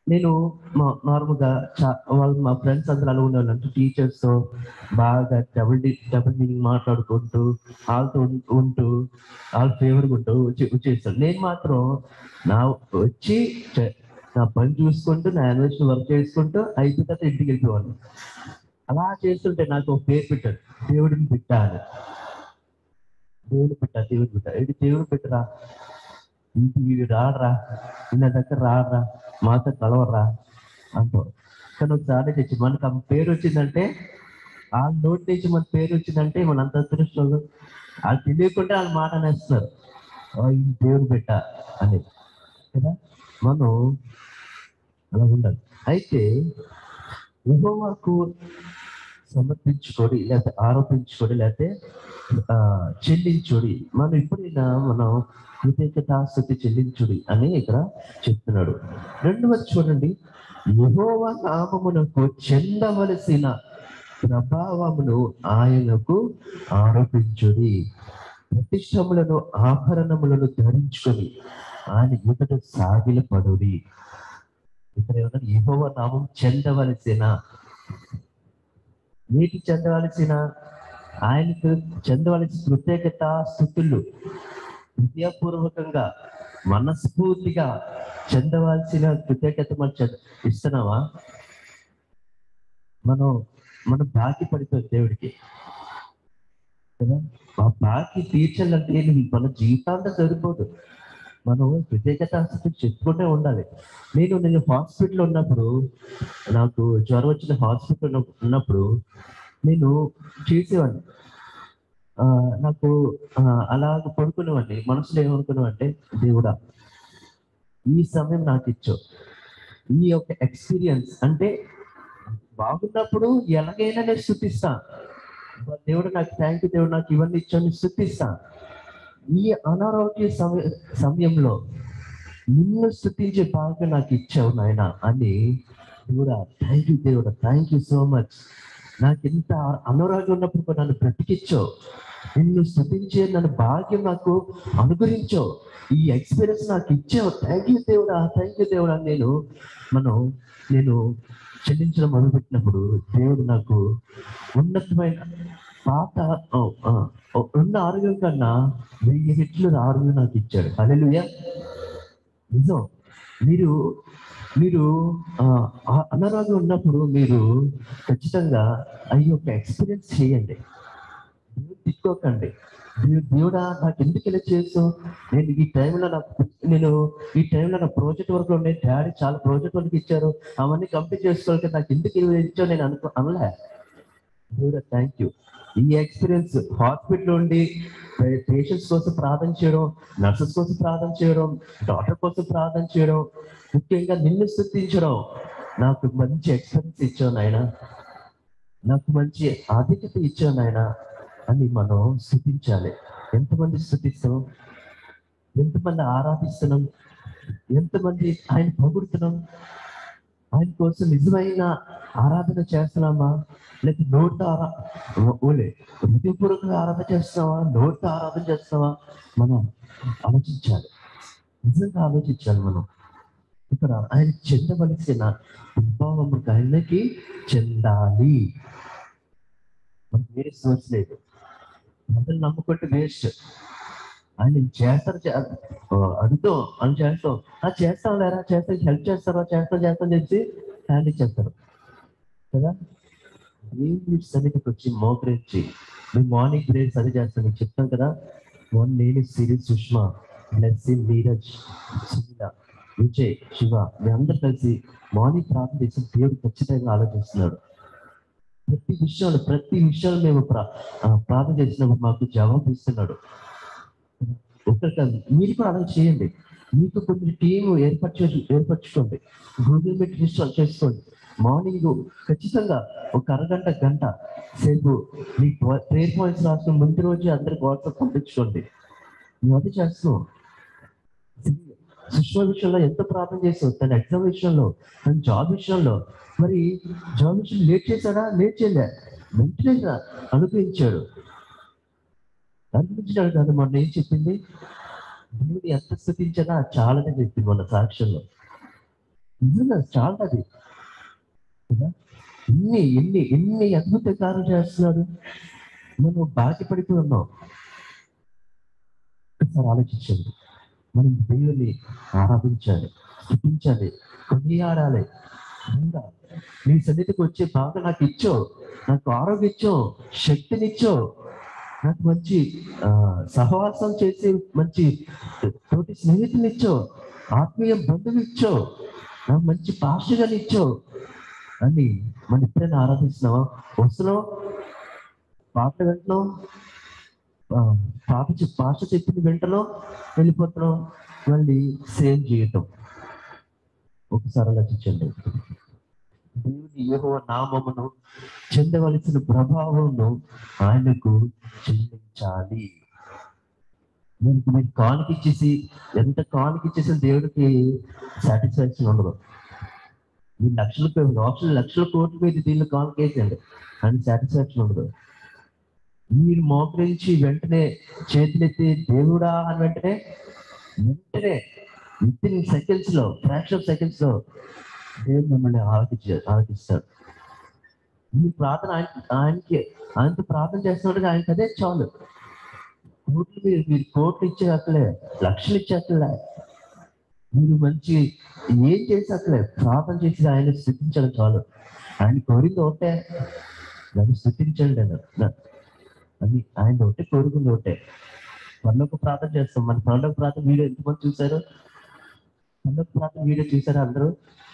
నేను నార్మల్గా వాళ్ళు మా ఫ్రెండ్స్ అందరూ అలా ఉండేవాళ్ళు. అంటే టీచర్స్‌తో బాగా డబుల్ మీనింగ్ మాట్లాడుకుంటూ, ఆళ్ళతో ఉంటూ, ఆళ్ళ ఫేవర్‌గా ఉంటూ వచ్చేసాను. నేను మాత్రం నా వచ్చి చ నా పని చూసుకుంటూ, నా యానివర్సరీ వర్క్ చేసుకుంటూ, అయిపోయిన తర్వాత ఇంటికెళ్ళిపోయేవాడిని. అలా చేస్తుంటే నాకు ఒక పేరు పెట్టారు. దేవుడిని బిడ్డ అని. దేవుని బిడ్డ, దేవుని బిడ్డ. ఏంటి దేవుని బిడ్డరా? ఇంటికి రాడురా, నా దగ్గర రాడురా, మాతో కలవరా అంటాం. కానీ ఒకసారి తెచ్చి మనకు ఆ పేరు వచ్చిందంటే, ఆళ్ళ నోటి నుంచి మన పేరు వచ్చిందంటే మన అంత అదృష్టోళ్ళు. ఆళ్ళు తెలియకుండా ఆళ్ళు మాట అనేస్తున్నారు. ఈ దేవుని బిడ్డ అని. కదా! మనం అలా ఉండాలి. అయితే యెహోవాకు సమర్పించుకోడి, లేకపోతే ఆరోపించుకోడి, లేకపోతే చెల్లించుడి. మనం ఎప్పుడైనా మనం కృతజ్ఞతాస్తుతి చెల్లించుడి అని ఇక్కడ చెప్తున్నాడు. రెండవది చూడండి, యెహోవా నామమునకు చెందవలసిన ప్రభావమును ఆయనకు ఆరోపించుడి. ప్రతిష్టములను ఆభరణములను ధరించుకొని ఆయన ఎదుట సాగిలపడుడి. ఇక్కడ ఏమన్నా యెహోవా నామం చెందవలసిన, నీటి చెందవలసిన, ఆయనకు చెందవలసిన కృతజ్ఞత స్థుతులు హృదయపూర్వకంగా మనస్ఫూర్తిగా చెందవలసిన కృతజ్ఞత మనం ఇస్తున్నావా? మనం మనం బాకీ పడిపోయి దేవుడికి కదా. ఆ బాకీ తీర్చాలంటే మన జీవితాంతం సరిపోదు. మనం కృతజ్ఞత చెప్పుకుంటూ ఉండాలి. నేను హాస్పిటల్లో ఉన్నప్పుడు, నాకు జ్వరం వచ్చిన హాస్పిటల్లో ఉన్నప్పుడు నేను చేసేవాడిని. నాకు అలాగ పడుకునేవాడిని. మనసులో ఏమనుకున్నానంటే, దేవుడా ఈ సమయం నాకిచ్చావు. ఈ యొక్క ఎక్స్‌పీరియన్స్ అంటే బాగున్నప్పుడు ఎలాగైనా నేను స్తుతిస్తా. దేవుడు నాకు థాంక్ యూ దేవుడు నాకు ఇవన్నీ ఇచ్చావు అని స్తుతిస్తా. ఈ అనారోగ్య సమయంలో నిన్ను స్తుతించే భాగ్యం నాకు ఇచ్చావు నాయనా అని, దేవుడా థాంక్ యూ దేవుడా, థాంక్ యూ సో మచ్. నాకింత అనారోగ్యం ఉన్నప్పుడు కూడా నన్ను బ్రతికిచ్చావు. నిన్ను స్తుతించే నన్ను భాగ్యం నాకు అనుగ్రహించావు. ఈ ఎక్స్‌పీరియన్స్ నాకు ఇచ్చావు. థాంక్ యూ దేవుడా, థాంక్ యూ దేవుడా అని మనం నేను చెల్లించడం మొదలుపెట్టినప్పుడు దేవుడు నాకు ఉన్నతమైన పాత ఉన్న ఆరోగ్యం కన్నా 1000 రెట్లు ఆరోగ్యం నాకు ఇచ్చాడు. హల్లెలూయా! నిజం. మీరు మీరు అనారోగ్యం ఉన్నప్పుడు మీరు ఖచ్చితంగా ఈ యొక్క ఎక్స్‌పీరియన్స్ చేయండి. దేవుడు తిట్టుకోకండి. దేవుడా నాకెందుకు ఇలా చేసావు? నేను ఈ టైంలో నేను ఈ టైంలో నా ప్రాజెక్ట్ వర్క్‌లో ఉండే డ్యాడీ చాలా ప్రాజెక్ట్ వర్క్ ఇచ్చారు. అవన్నీ కంప్లీట్ చేసుకోవాలి కదా! నాకెందుకు ఇలా ఇచ్చావు నేను అనలే. దేవుడా థ్యాంక్ యూ. ఈ ఎక్స్‌పీరియన్స్ హాస్పిటల్‌లో ఉండి పేషెంట్స్ కోసం ప్రార్థన చేయడం, నర్సెస్ కోసం ప్రార్థన చేయడం, డాక్టర్ కోసం ప్రార్థన చేయడం, ముఖ్యంగా నిన్ను స్తుతించడం. నాకు మంచి ఎక్స్‌పీరియన్స్ ఇచ్చావు నాయనా. నాకు మంచి ఆధిక్యత ఇచ్చావు నాయనా అని మనం స్తుతించాలి. ఎంతమంది స్తుతిస్తాం? ఎంతమంది ఆరాధిస్తున్నాం? ఎంతమంది ఆయన పొగుడుతున్నాం? ఆయన కోసం నిజమైన ఆరాధన చేస్తున్నామా? లేకపోతే నోటితో హృదయపూర్వకంగా ఆరాధన చేస్తున్నావా? నోటితో ఆరాధన చేస్తున్నావా? మనం ఆలోచించాలి. నిజంగా ఆలోచించాలి మనం. ఇక్కడ ఆయన చెందవలసిన ప్రభావము ఆయనకి చెందాలి. మనకు వేరే సోర్స్ లేదు. ప్రజలు నమ్ముకుంటే వేస్ట్. ఆయన చేస్తారు అడుగుతాం అని చేస్తాం. చేస్తాం లేరా, చేస్తాం, హెల్ప్ చేస్తారా, చేస్తాం చెప్పి హ్యాండ్ ఇచ్చేస్తారు కదా. దేవుని సన్నిధికి వచ్చి మోకరించి, మేము మార్నింగ్ ప్రేయర్స్ అది చేస్తాం, మీకు చెప్తాం కదా. నేను సిరి, సుష్మా, బ్లెస్సింగ్, నీరజ్, సునీల, విజయ్, శివ, మీ అందరు కలిసి మార్నింగ్ ప్రార్థన చేసి దేవుడు ఖచ్చితంగా ఆలోచిస్తున్నాడు. ప్రతి విషయంలో మేము ప్రార్థన చేసినప్పుడు మాకు జవాబు ఇస్తున్నాడు. ఒకటి మీరు కూడా అలా చేయండి. మీకు కొంచెం టీం ఏర్పరచుకోండి. గూగుల్ మీట్ ఇన్స్టాల్ చేసుకోండి. మార్నింగ్ ఖచ్చితంగా ఒక అరగంట, గంట సేపు మీ ప్రేయర్ పాయింట్స్ రాసుకుని ముందు రోజు అందరికి వాట్సాప్ పంపించుకోండి. మేము అది చేస్తున్నాం. సుష్మా విషయంలో ఎంత ప్రార్థన చేసావు, తన ఎగ్జామ్ విషయంలో, తన జాబ్ విషయంలో. మరి జాబ్ విషయం లేట్ చేశాడా? లేట్ చేయలే, వెంటనే అనుగ్రహించాడు. అనుగ్రహించాడు కాదు, మొన్న ఏం చెప్పింది? దేవుడు ఎంత స్థుతించినా చాలని చెప్పింది మన సాక్ష్యంలో. నిజంగా చాలా అది కదా. ఎన్ని ఎన్ని ఎన్ని అద్భుత కార్యాలు చేస్తున్నాడు. మనం బాధపడిపోయి ఉన్నాం. ఒకసారి ఆలోచించండి. మనం దేవుని ఆరాధించాలి, స్తుతించాలి, కొనియాడాలి. ఇంకా నీ సన్నిధికి వచ్చే బాగా నాకు ఇచ్చో, నాకు ఆరోగ్యం ఇచ్చో, శక్తినిచ్చో, నాకు మంచి ఆ, సహవాసం చేసి మంచి తోటి స్నేహితునిచ్చో, ఆత్మీయ బంధువు ఇచ్చో, నాకు మంచి పాస్టర్ని ఇచ్చో అని మనం ఎప్పుడైనా ఆరాధిస్తున్నావా? వస్తున్నావు, పాటలు వింటున్నావు, ఆ, పాట చెప్పింది వెంటలో వెళ్ళిపోతున్నాం, మళ్ళీ సేమ్ జీవితం. ఒకసారి ఆలోచించండి. దేవుని యెహోవా నామమును చెందవలసిన ప్రభావమును ఆయనకు చెల్లించాలి. మీరు కానుక ఇచ్చేసి ఎంత కానుక ఇచ్చేసిన దేవుడికి సాటిస్ఫాక్షన్ ఉండదు. మీ లక్షల కోట్ల మీద దీన్ని కానుక వేసేయండి అని సాటిస్ఫాక్షన్ ఉండదు. మీరు మోకరించి వెంటనే చేతులెత్తి దేవుడా అని వెంటనే విత్ ఇన్ సెకండ్స్ లో, ఫ్రాక్షన్ ఆఫ్ సెకండ్స్ లో దేవుడు మిమ్మల్ని ఆలోచిస్తాడు. మీ ప్రార్థన ఆయనతో ప్రార్థన చేస్తున్నట్టుగా ఆయనకి అదే చాలు. మీరు కోట్లు ఇచ్చేయట్లే, లక్షలు ఇచ్చేట్లే, మీరు మంచి ఏం చేసేట్లే, ప్రార్థన చేసి ఆయన స్థుతించడం చాలు. ఆయన కోరింది ఒకటే, నన్ను స్థుతించండి అని ఆయన ఒకటే కోరుకుంది ఒకటే. పనులకు ప్రార్థన చేస్తాం. మన పనులకు ప్రార్థన వీడియో ఎంతమంది చూసారు? పనులకు ప్రార్థన వీడియో చూసారా అందరూ?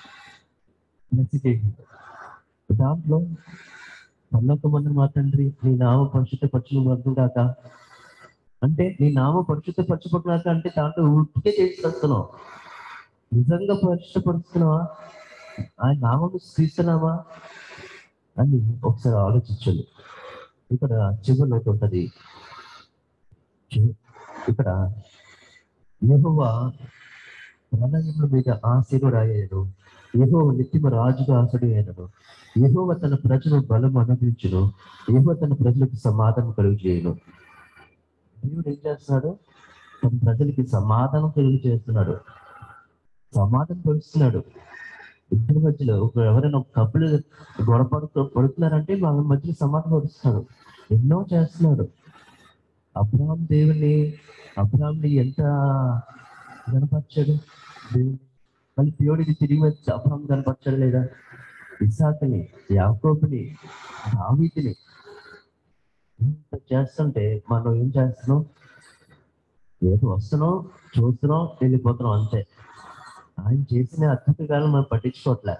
దాంట్లో పనులకు మా తండ్రి నీ నామ పరిశుద్ధ పరచును వద్దుగాక అంటే, నీ నామ పరిశుద్ధ పరచుకుంటున్నాక అంటే దాంట్లో ఉట్టికే చేసి వస్తున్నావు. నిజంగా పరిశుద్ధపరుస్తున్నావా? ఆయన నామం తీస్తున్నావా అని ఒకసారి ఆలోచించండి. ఇక్కడ చివరిలో ఉంటది, ఇక్కడ యెహోవా ప్రళయముల మీద ఆశీనుడాయను, యెహోవా నిత్యము రాజుగా ఆశడు అయినను, యెహోవా తన ప్రజలు బలం అనుగ్రహించును, యెహోవా తన ప్రజలకు సమాధానం కలుగు చేయను. దేవుడు ఏం చేస్తున్నాడు? తన ప్రజలకి సమాధానం కలుగు చేస్తున్నాడు, సమాధానం పరుస్తున్నాడు. ఇద్దరి మధ్యలో ఎవరైనా ఒక కప్పులు గొడవ పడుతున్నారంటే వాళ్ళ మధ్యలో సమాధానం పరుస్తున్నాడు. ఎన్నో చేస్తున్నాడు. అబ్రహాంని ఎంత కనపరిచాడు దేవుడు. మళ్ళీ దేవుడికి తిరిగి వచ్చి అబ్రహాం కనపరచాడు లేదా? ఇస్సాకుని, యాకోబుని, దావీదుని ఇంత చేస్తుంటే మనం ఏం చేస్తున్నాం? ఏదో వస్తున్నాం, చూస్తున్నాం, వెళ్ళిపోతున్నాం అంతే. ఆయన చేసిన అద్భుతకాలు మనం పట్టించుకోవట్లే.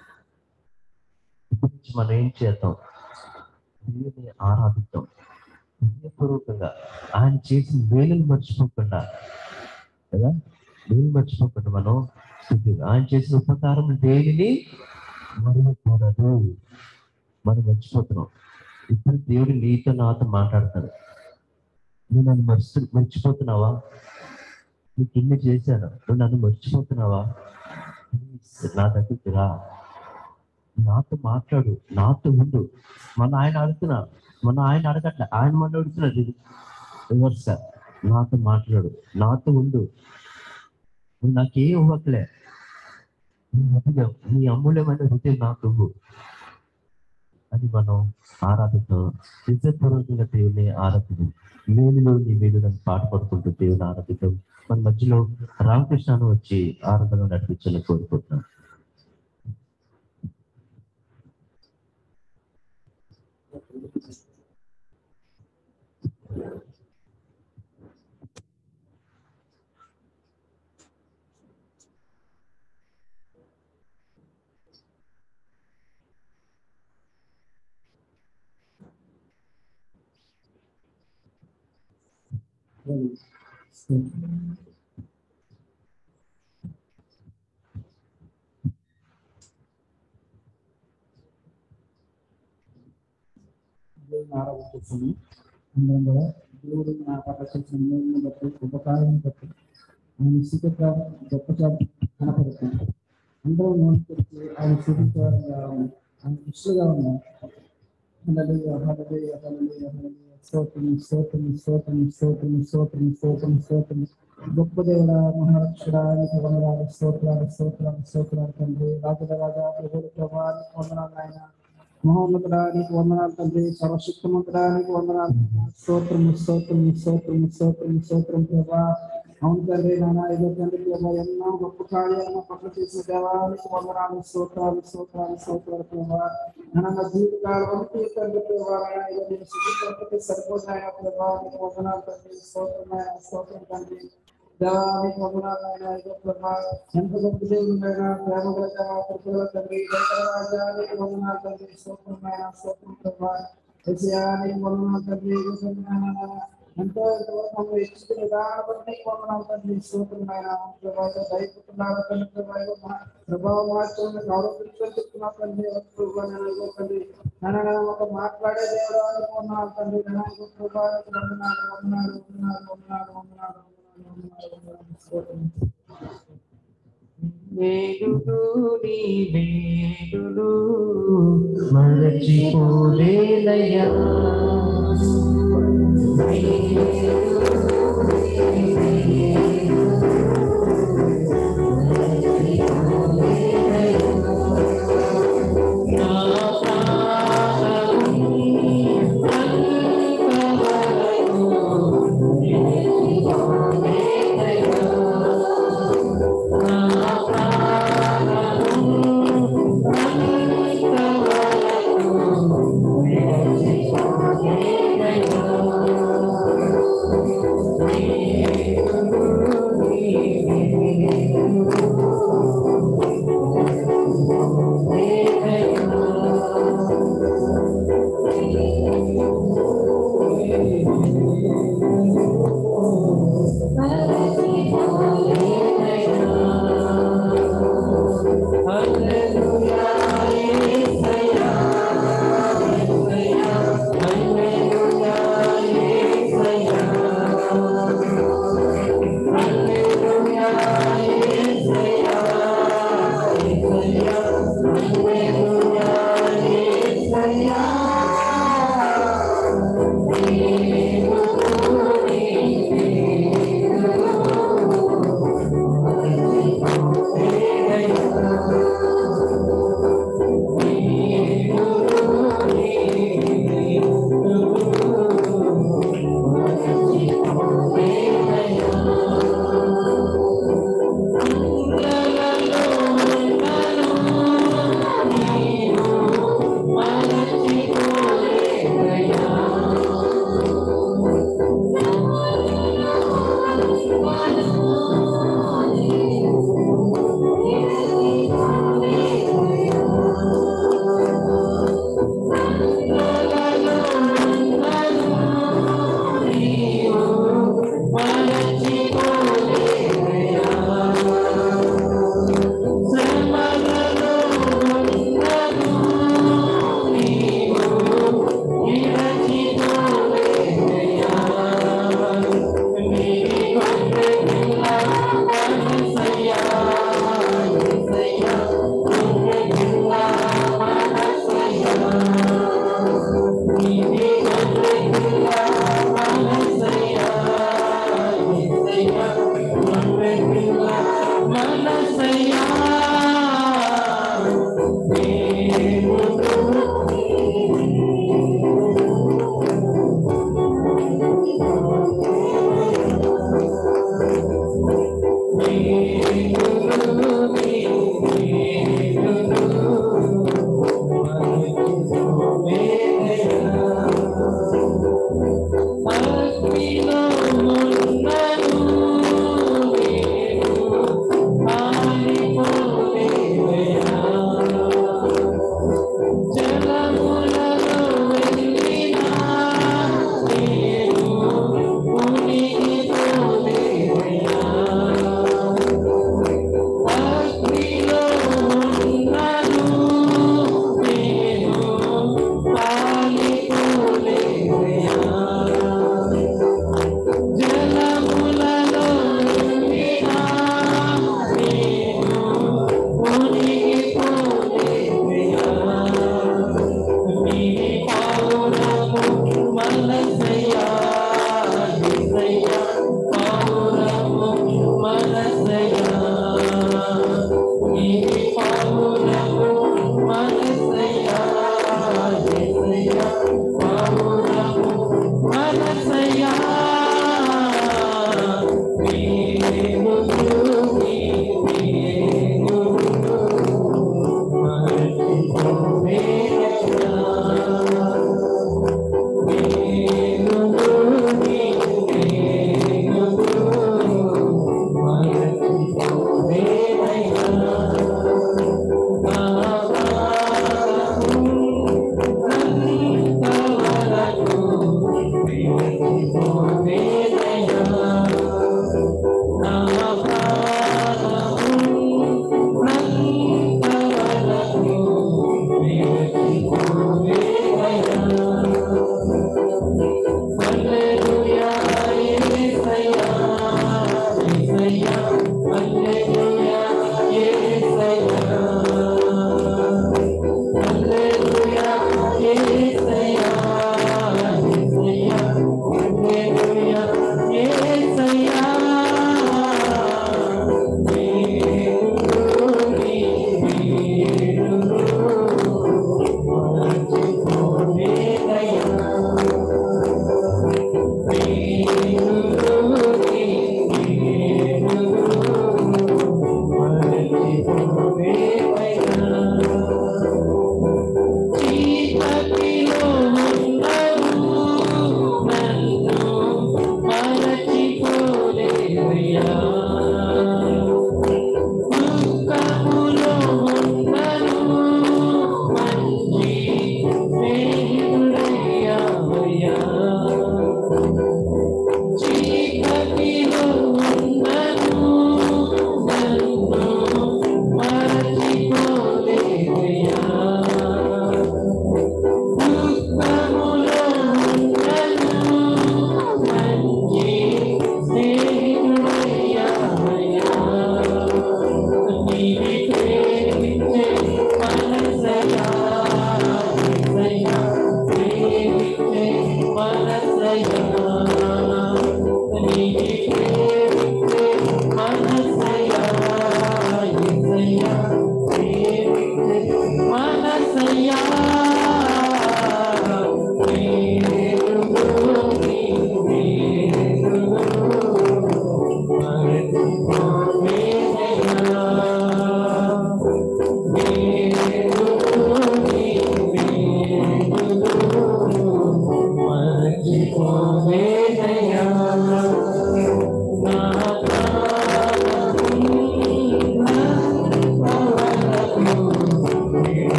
గురించి మనం ఏం చేద్దాం? దేవుని ఆరాధిద్దాం హృదయపూర్వకంగా. ఆయన చేసిన మేలుని మర్చిపోకుండా కదా, మేలు మర్చిపోకుండా మనం ఆయన చేసిన ఉపకారం దేనిని మరవకూడదు. మనం మర్చిపోతున్నాం. ఇప్పుడు దేవుడు నీతో నాతో మాట్లాడతాడు. నువ్వు నన్ను మర్చిపోతున్నావా? నీకు ఇన్ని చేశాను, నువ్వు నన్ను మర్చిపోతున్నావా? నా దగ్గరికి రా, నాతో మాట్లాడు, నాతో ఉండు. మన ఆయన అడగట్లే, ఆయన మన అడుగుతున్నాడు. రివర్స్, నాతో మాట్లాడు, నాతో ఉండు. నువ్వు నాకేం ఇవ్వట్లే, నీ అమూల్యమైన హృదయం నాకు ఇవ్వు అని మనం ఆరాధిద్దాం. నిజపూర్వకంగా దేవుని ఆరాధిద్దాం. మేలులో నీ మేలు నన్ను పాట పడుకుంటూ దేవుని ఆరాధిద్దాం. మన మధ్యలో రామకృష్ణను వచ్చి ఆరాధన నడిపించాలని కోరుకుంటున్నాం. ఆరాధిస్తున్నాం. అందరం కూడా దేవుడు నా పట్ల చేసిన మేలుని బట్టి, ఉపకారాన్ని బట్టి ఆయన స్థితిగా గొప్ప చాటు కనపడుతుంది. అందరూ నోటి తెరిచి ఆయన చూపించేవారుగా ఆయన దృష్టిగా ఉన్నాం. హల్లెలూయా, హల్లెలూయా, హల్లెలూయా, హల్లెలూయా. స్తోత్రం, స్తోత్రం, స్తోత్రం, స్తోత్రం, స్తోత్రం, స్తోత్రం, స్తోత్రం. గొప్ప దేవుడ మహారక్షుడా నీకు వందనాలు స్తోత్రాలు స్తోత్రాలు స్తోత్రాలు తండ్రి రాజుల రాజా ప్రభువుల ప్రభా నీకు వందనాలు నాయన మహోన్నతుడా నీకు వందనాలు తండ్రి సర్వశక్తిమంతుడా నీకు వందనాలు స్తోత్రం స్తోత్రం స్తోత్రం స్తోత్రం స్తోత్రం ప్రభా అవును తండ్రి నాన్న ఇదో తండ్రి ప్రభా ఎన్నో గొప్ప కార్యాలను పట్ల చేసిన దేవానికి వందనాలు స్తోత్రాలు స్తోత్రాలు స్తోత్రాలు ప్రభా నా జీవితకాలం వరకు తండ్రి ప్రభా ఇదో నేను శుద్ధి సరిపోతున్నాయన ప్రభా నీకు వందనాలు తండ్రి స్తోత్రమైన స్తోత్రం తండ్రి దేవానికి వందనాలైనా ఇదో ప్రభా ఎంత గొప్ప దేవుడైనా ప్రేమగల కృపల తండ్రి రాజానికి వందనాలు తండ్రి స్తోత్రమైన స్తోత్రం ప్రభా యెషయానికి వందనాలు తండ్రి ఎంతో ఎంతవరకు మమ్మల్ని ఇచ్చిన విధానం బట్టి వందనాలు తండ్రి స్తోత్రమైన ప్రభా దయపుతున్నాడు తండ్రి ప్రభావం మార్చుకుని గౌరవించుకొని చెప్తున్నా తండ్రి తండ్రి నన్ను ఒక మాట్లాడే దేవుడానికి వందనాలు తండ్రి నన్ను ప్రభావానికి వందనాలు వందనాలు వందనాలు వందనాలు వందనాలు వేడులు నీ వేడులు మరచిపోలేనయ్యా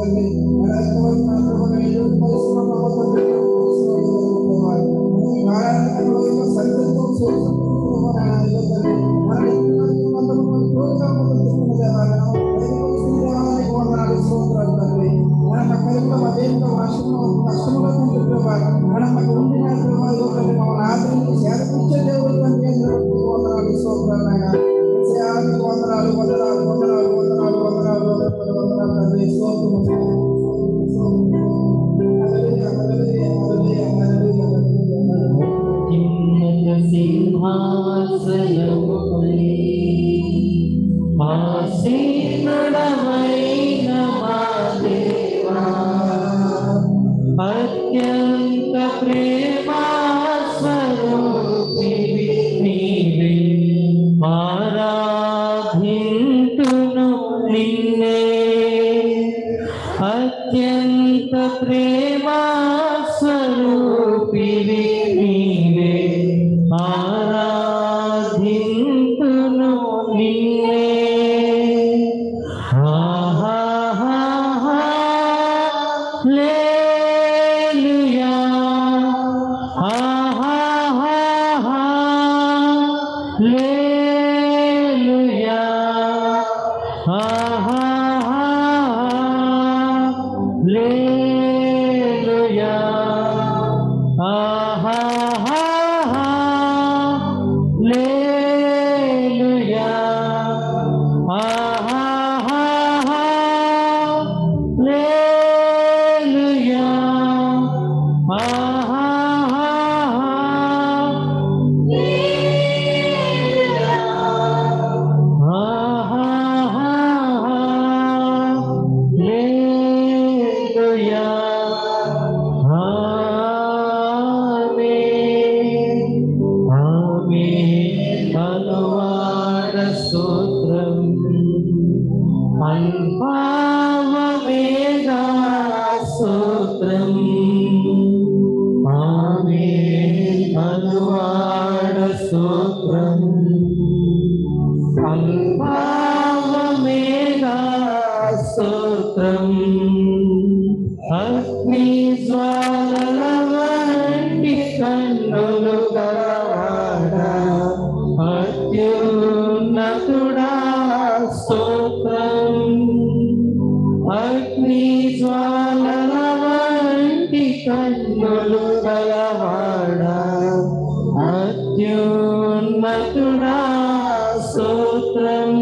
అత్యంత ప్రేమా స్వరూపివి నీవే, ఆరాధింతును నిన్నే. అత్యంత ప్రేమా స్వరూపివి నీవే, ఆరాధింతును నిన్నే. అగ్ని జ్వాలల వంటి కన్నులు గలవాడా, అత్యున్నతుడా స్తోత్రం. అగ్ని జ్వాలల వంటి కన్నులు గలవాడా, అత్యున్నతుడా స్తోత్రం.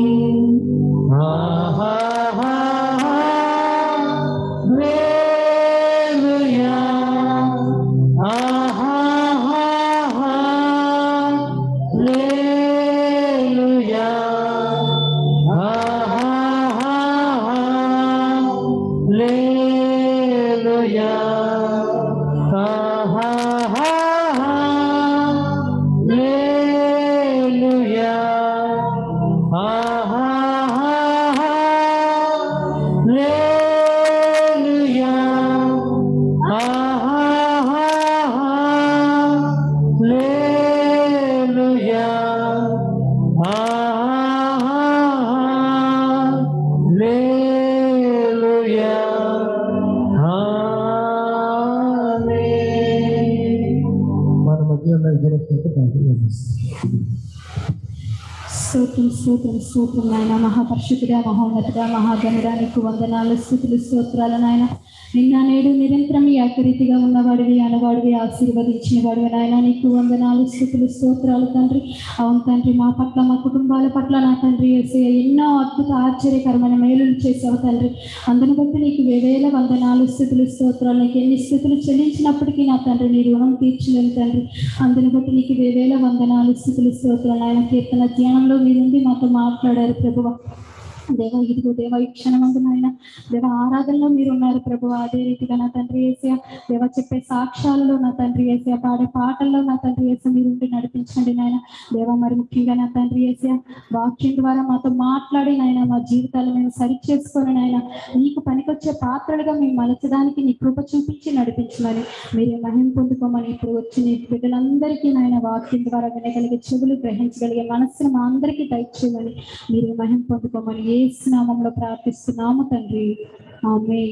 స్తోత్రం స్తోత్రం స్తోత్రం నాయన. మహాపరిశుద్ధుడా, మహోన్నతుడా, మహాగణుడా, నీకు వందనాలు, స్తుతులు, స్తోత్రాలు నాయన. నిన్న నేడు నిరంతరం ఏకరీతిగా ఉన్నవాడివి, అనవాడివి, ఆశీర్వదించిన వాడివి నాయన. నీకు వందనాలు, స్తుతులు, స్తోత్రాలు తండ్రి. అవును తండ్రి, మా పట్ల, మా కుటుంబాల పట్ల నా తండ్రి యేసయ్య ఎన్నో అద్భుత ఆశ్చర్యకరమైన మేలులు చేసావు తండ్రి. అందును బట్టి నీకు వేవేల వందనాలు, స్తుతులు, స్తోత్రాలు. నీకు ఎన్ని స్థుతులు చెల్లించినప్పటికీ నా తండ్రి నీ రుణం తీర్చలేను తండ్రి. అందును బట్టి నీకు వేవేల వందనాలు, స్తుతులు, స్తోత్రాలు. ఆయన కీర్తన ధ్యానంలో మీరుండి మాతో మాట్లాడారు ప్రభువ. దేవ ఇదిగో దేవ ఈ క్షణమందు నాయన దేవ ఆరాధనలో మీరు ఉన్నారు ప్రభు. అదే రీతిగా నా తండ్రి యేసయ్య దేవ చెప్పే సాక్ష్యాలలో నా తండ్రి యేసయ్య పాడే పాటల్లో నా తండ్రి యేసయ్య మీరు ఉండి నడిపించండి నాయన దేవ. మరి ముఖ్యంగా నా తండ్రి యేసయ్య వాక్యం ద్వారా మాతో మాట్లాడి నాయన మా జీవితాలు మేము సరి చేసుకొని నాయన నీకు పనికొచ్చే పాత్రలుగా మేము మలచడానికి నీ కృప చూపించి నడిపించమని, మీరే మహిమ పొందుకోమని, ఇప్పుడు వచ్చి నీ బిడ్డలందరికీ నాయన వాక్యం ద్వారా వినగలిగే చెవులు, గ్రహించగలిగే మనస్సును మా అందరికీ దయచేయమని, మీరే మహిమ పొందుకోమని యేసు నామములో ప్రార్థిస్తున్నాము తండ్రి. ఆమేన్.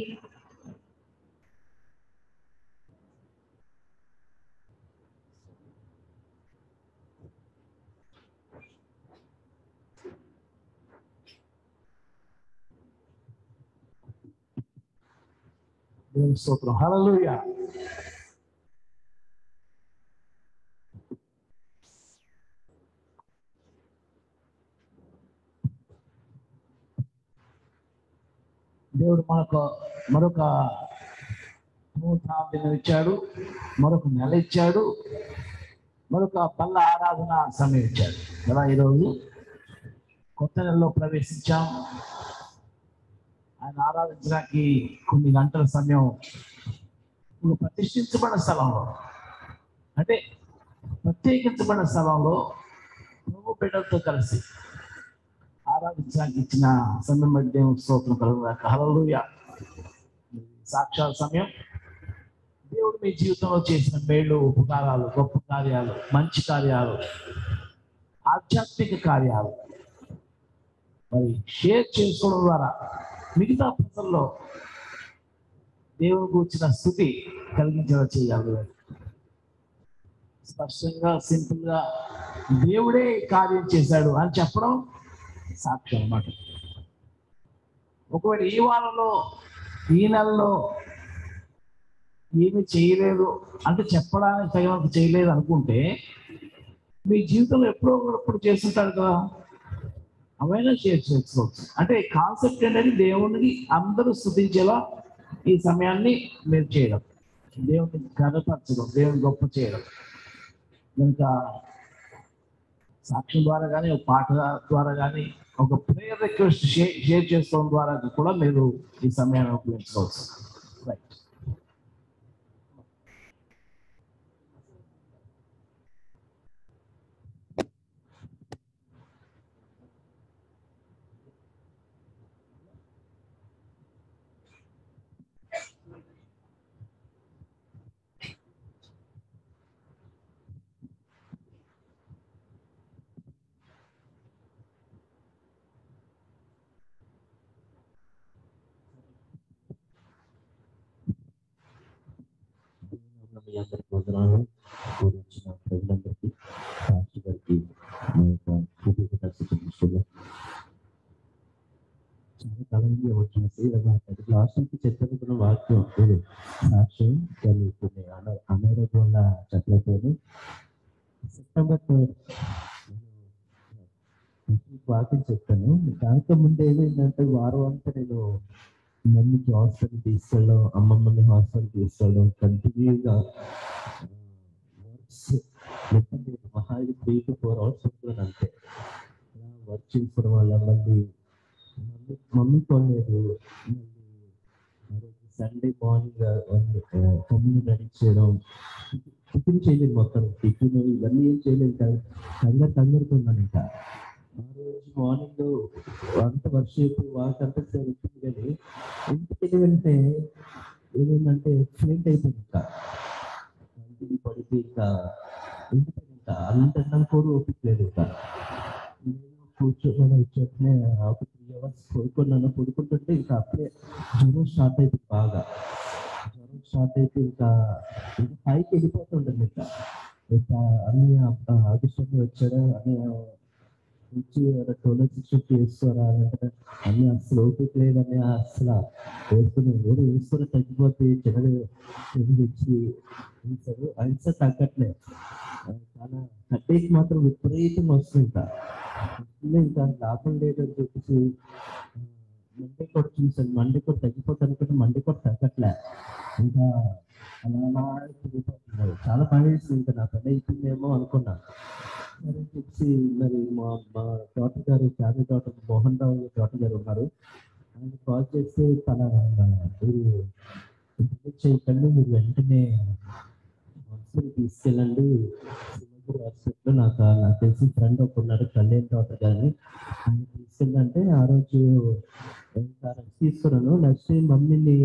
దేవుని స్తోత్రం. హల్లెలూయా. దేవుడు మనకు మరొక దినం ఇచ్చాడు, మరొక నెల ఇచ్చాడు, మరొక పల్ల ఆరాధన సమయం ఇచ్చాడు కదా. ఈరోజు కొత్త నెలలో ప్రవేశించాం. ఆయన ఆరాధించడానికి కొన్ని గంటల సమయం ఒక ప్రతిష్ఠించబడిన స్థలంలో, అంటే ప్రత్యేకించబడిన స్థలంలో ప్రభు బిడ్డలతో కలిసి ఆరాధించడానికి ఇచ్చిన సమయం బట్టి దేవునికి స్తోత్రం కలుగుగాక. హల్లెలూయా. సాక్షాత్ సమయం దేవుడు మీ జీవితంలో చేసిన మేళ్ళు, ఉపకారాలు, గొప్ప కార్యాలు, మంచి కార్యాలు, ఆధ్యాత్మిక కార్యాలు మరి షేర్ చేసుకోవడం ద్వారా మిగతా ప్రజల్లో దేవుని కూర్చిన స్థుతి కలిగించేలా చేయాలి. స్పష్టంగా సింపుల్ గా దేవుడే కార్యం చేశాడు అని చెప్పడం సాక్ష్యం అన్నమాట. ఒకవేళ ఈ వారంలో ఈ నెలలో ఏమి చేయలేదు అంటే చెప్పడానికి తగినంత చేయలేదు అనుకుంటే మీ జీవితంలో ఎప్పుడో ఒకప్పుడు చేస్తుంటారు కదా, అవైనా షేర్ చేసుకోవచ్చు. అంటే కాన్సెప్ట్ అనేది దేవునికి అందరూ స్తుతించేలా ఈ సమయాన్ని మీరు చేయడం, దేవుని ఘనపరచడం, దేవుని గొప్ప చేయడం. కనుక సాక్ష్యం ద్వారా కానీ, ఒక పాట ద్వారా కానీ, ఒక ప్రేయర్ రిక్వెస్ట్ షేర్ చేసుకోవడం ద్వారా కూడా మీరు ఈ సమయాన్ని ఉపయోగించుకోవచ్చు. రైట్. మీ అందరికి వందనాలు. కూడి వచ్చిన ప్రజలందరికీ, సాక్షి గారికి మా యొక్క కృతజ్ఞతలు చెల్లిస్తున్నాం. చాలా కాలంగా వచ్చిన లాస్ట్ నుంచి చెప్పనుకున్న వాక్యం ఇది సాక్ష్యం. దాన్ని కొన్ని అనారోగ్యం వల్ల చెప్పలేకపోయాను. సెప్టెంబర్ 3 వాక్యం చెప్తాను. దానితో ముందు ఏమైందంటే వారం అంతా నేను మమ్మీకి హాస్పిటల్ తీసుకెళ్ళడం, అమ్మమ్మని హాస్పిటల్ తీసుకెళ్ళడం, కంటిన్యూగా వర్క్స్ మహా 3 to 4 hours ఉంటుంది అంతే. వర్క్ చేసుకోవడం వల్ల మళ్ళీ మమ్మీ కొనలేదు. మళ్ళీ సండే మార్నింగ్ 9 రెడీ చేయడం, టిఫిన్ చేయలేదు. మొత్తం టిఫిన్ ఇవన్నీ ఏం చేయలేదు. కంగారుకున్నాను. ఇంకా ఆ రోజు మార్నింగ్ అంత వర్షేపు వాక్ అంతా సరిపోయింది. కానీ ఇంటికి వెళ్తే ఏమైందంటే ఫ్లెంట్ అయిపోయింది. ఇంకా ఇంటికి పడితే ఇంకా ఇంకా అంత కూడా ఓపిక లేదు. ఇంకా కూర్చొని వచ్చేటనే ఒక 3 hours పడుకుంటుంటే ఇంకా అప్పుడే జ్వరం స్టార్ట్ అయిపోయింది. బాగా జ్వరం స్టార్ట్ అయితే ఇంకా పైకి వెళ్ళిపోతుంటుంది. ఇంకా అన్ని ఆఫీసర్లు వచ్చాడు అని వచ్చి టోలెట్ షిఫ్ట్ చేస్తారా అంటే అన్ని అసలు ఓపిక లేదని అసలు వేసుకుని తగ్గిపోతే చిన్నది తెచ్చి వేసారు. అయినా తగ్గట్లే. చాలా కట్టేకి మాత్రం విపరీతంగా వస్తుంది. ఇంకా లాభం లేదని చెప్పేసి మండే కూడా చూసాను. మండే కూడా తగ్గిపోతాను అనుకుంటే మండే కూడా తగ్గట్లే. ఇంకా అలా తిరిగిపోతున్నారు. చాలా పని వేసింది. ఇంకా నా పని అయిపోయిందేమో అనుకున్నా. సరే చెప్పి మరి మా డాక్టర్ గారు, family doctor Mohan Rao doctor గారు ఉన్నారు. ఆయన కాల్ చేస్తే మీరు చేయకండి, మీరు వెంటనే హాస్పిటల్ తీసుకెళ్ళండి. హాస్పిటల్లో నాకు తెలిసిన ఫ్రెండ్ ఒక ఉన్నారు, కళ్యాణ్ డాక్టర్ గారిని. ఆయన తీసుకెళ్ళంటే ఆ రోజు తీసుకున్నాను. నెక్స్ట్ మమ్మీని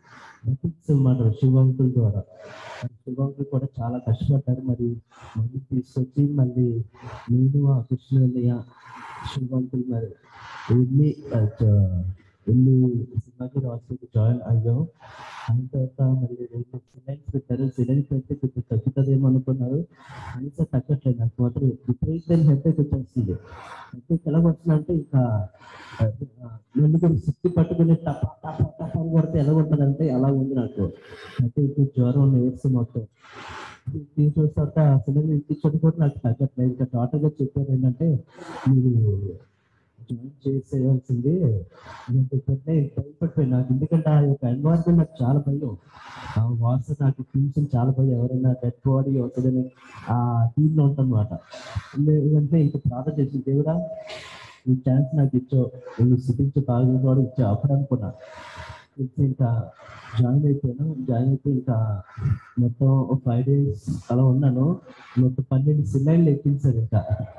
మాట శివంకుల ద్వారా. శివంకులు కూడా చాలా కష్టపడ్డారు. మరి మమ్మీ తీసుకొచ్చి మళ్ళీ నేను ఆ కృష్ణ శివంకులు మరి వెళ్ళి వెళ్ళి సింహాపూర్ హాస్పిటల్ జాయిన్ అయ్యాం. అయిన తర్వాత మళ్ళీ 2 సిలైన్స్ పెట్టారు. సిలైన్స్ పెడితే కొంచెం తగ్గుతుందేమో అనుకున్నారు, అయినా తగ్గట్లేదు. నాకు మాత్రం విపరీతమైన హెడ్ఏక్ వచ్చేస్తుంది. హెడ్ఏక్ ఎలా వచ్చిందంటే ఇంకా నన్ను కూడా సిక్కి పట్టుకుని టప టప టప అని కొడితే ఎలా ఉంటుందంటే అలా ఉంది నాకు. అయితే ఇప్పుడు జ్వరం నేర్స్ మొత్తం తీసుకొచ్చిన తర్వాత సిలిండర్ ఇచ్చించడం కూడా నాకు తగ్గట్లేదు. ఇంకా డాక్టర్ గారు చెప్పారు ఏంటంటే మీరు జాయిన్ చేసేయాల్సింది భయపడిపోయి నాకు, ఎందుకంటే ఆ యొక్క ఎన్వైరన్మెంట్ నాకు చాలా భయం. ఆ వాసన నాకు చూసిన చాలా భయం. ఎవరైనా డెడ్ బాడీ అవుతుందని ఆ టీంలో ఉంటానమాట. ఎందుకంటే ఇంకా ప్రార్థన చేసిన దేవుడా ఈ ఛాన్స్ నాకు ఇచ్చావు, నువ్వు స్థితించి బాగా కూడా ఇచ్చావు అప్పుడు అనుకున్నా. ఇంకా జాయిన్ అయిపోయాను. జాయిన్ అయిపోయి ఇంకా మొత్తం 5 days అలా ఉన్నాను. మొత్తం 12 సిలైన్లు ఎక్కించారు. ఇంకా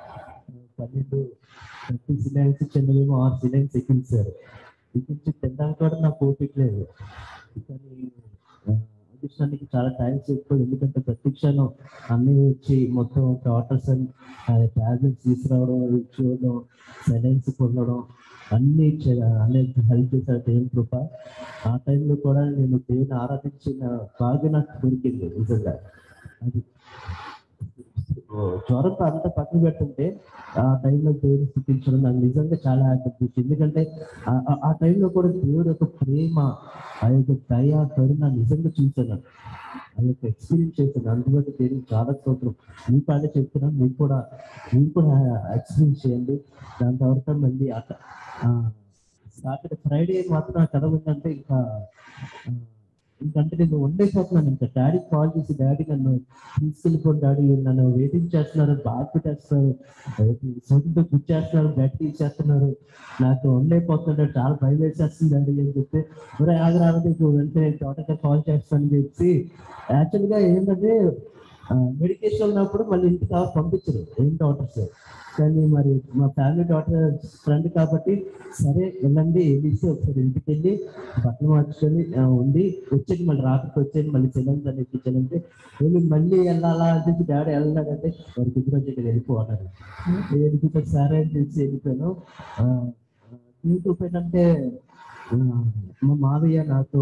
30 సిలైన్స్ చిన్నవేమో 6 సిలైన్స్ ఎక్కించారు. ఎక్కించి తినడానికి కూడా నాకు ఓపిక లేదు. కానీ అదృష్టానికి చాలా టైం చెప్పాడు, ఎందుకంటే ప్రతిక్షణం అన్నీ వచ్చి మొత్తం డాక్టర్స్ అని టాబ్లెట్స్ తీసుకురావడం, చూడడం, సైలెన్స్ పొందడం అన్ని హెల్ప్ చేశారు దేవుని కృప. ఆ టైంలో కూడా నేను దేవుని ఆరాధించిన బాగా నాకు దొరికింది నిజంగా. అది జ్వరంతో అంతా పక్కన పెట్టుంటే ఆ టైంలో దేవుడు స్థితించడం నాకు నిజంగా చాలా హ్యాపీ. ఎందుకంటే ఆ టైంలో కూడా దేవుడు యొక్క ప్రేమ, ఆ యొక్క దయ, కరుణ నిజంగా చూశాను, ఆ యొక్క ఎక్స్పీరియన్స్ చేశాను. అందువల్ల దేవుడు చాలా స్తోత్రం. మీకు అదే చెప్తున్నాను, మీరు కూడా ఎక్స్పీరియన్స్ చేయండి. దాని తర్వాత మళ్ళీ సాటర్డే ఫ్రైడే మాత్రం నాకు ఎలా ఉందంటే ఇంకంటే నేను వండైపోతున్నాను. ఇంకా డాడీకి కాల్ చేసి, డాడీ నన్ను తీసుకెళ్ళిపోయి, డాడీ నన్ను వెయిటింగ్ చేస్తున్నారు, బాగా పెట్టేస్తున్నారు, సొంత గుర్చేస్తున్నారు, బెడ్ తీసేస్తున్నారు, నాకు వండైపోతున్నాడు, చాలా భయం వేసేస్తుంది డాడీ అని చెప్పి, ఒరే ఆగరాదు వెంటనే తోటగా కాల్ చేస్తానని చెప్పి. యాక్చువల్గా ఏంటంటే మెడికేషన్ ఉన్నప్పుడు మళ్ళీ ఇంటికి పంపించరు ఏం డాక్టర్స్. కానీ మరి మా ఫ్యామిలీ డాక్టర్ ఫ్రెండ్ కాబట్టి సరే వెళ్ళండి, వెళ్ళేసి ఒకసారి ఇంటికి వెళ్ళి బట్టలు మార్చుకొని ఉండి వచ్చేది, మళ్ళీ రాత్రికి వచ్చేది, మళ్ళీ చెల్లెండి అని ఎక్కించాలంటే వెళ్ళి మళ్ళీ వెళ్ళాలా అని చెప్పి డాడీ వెళ్ళాలంటే వారికి ఇద్దరు వచ్చి వెళ్ళిపోవాలి. వెళ్ళిపోతే సరే అని చెప్పి వెళ్ళిపోయాను. ఏంటంటే మా మావయ్య నాకు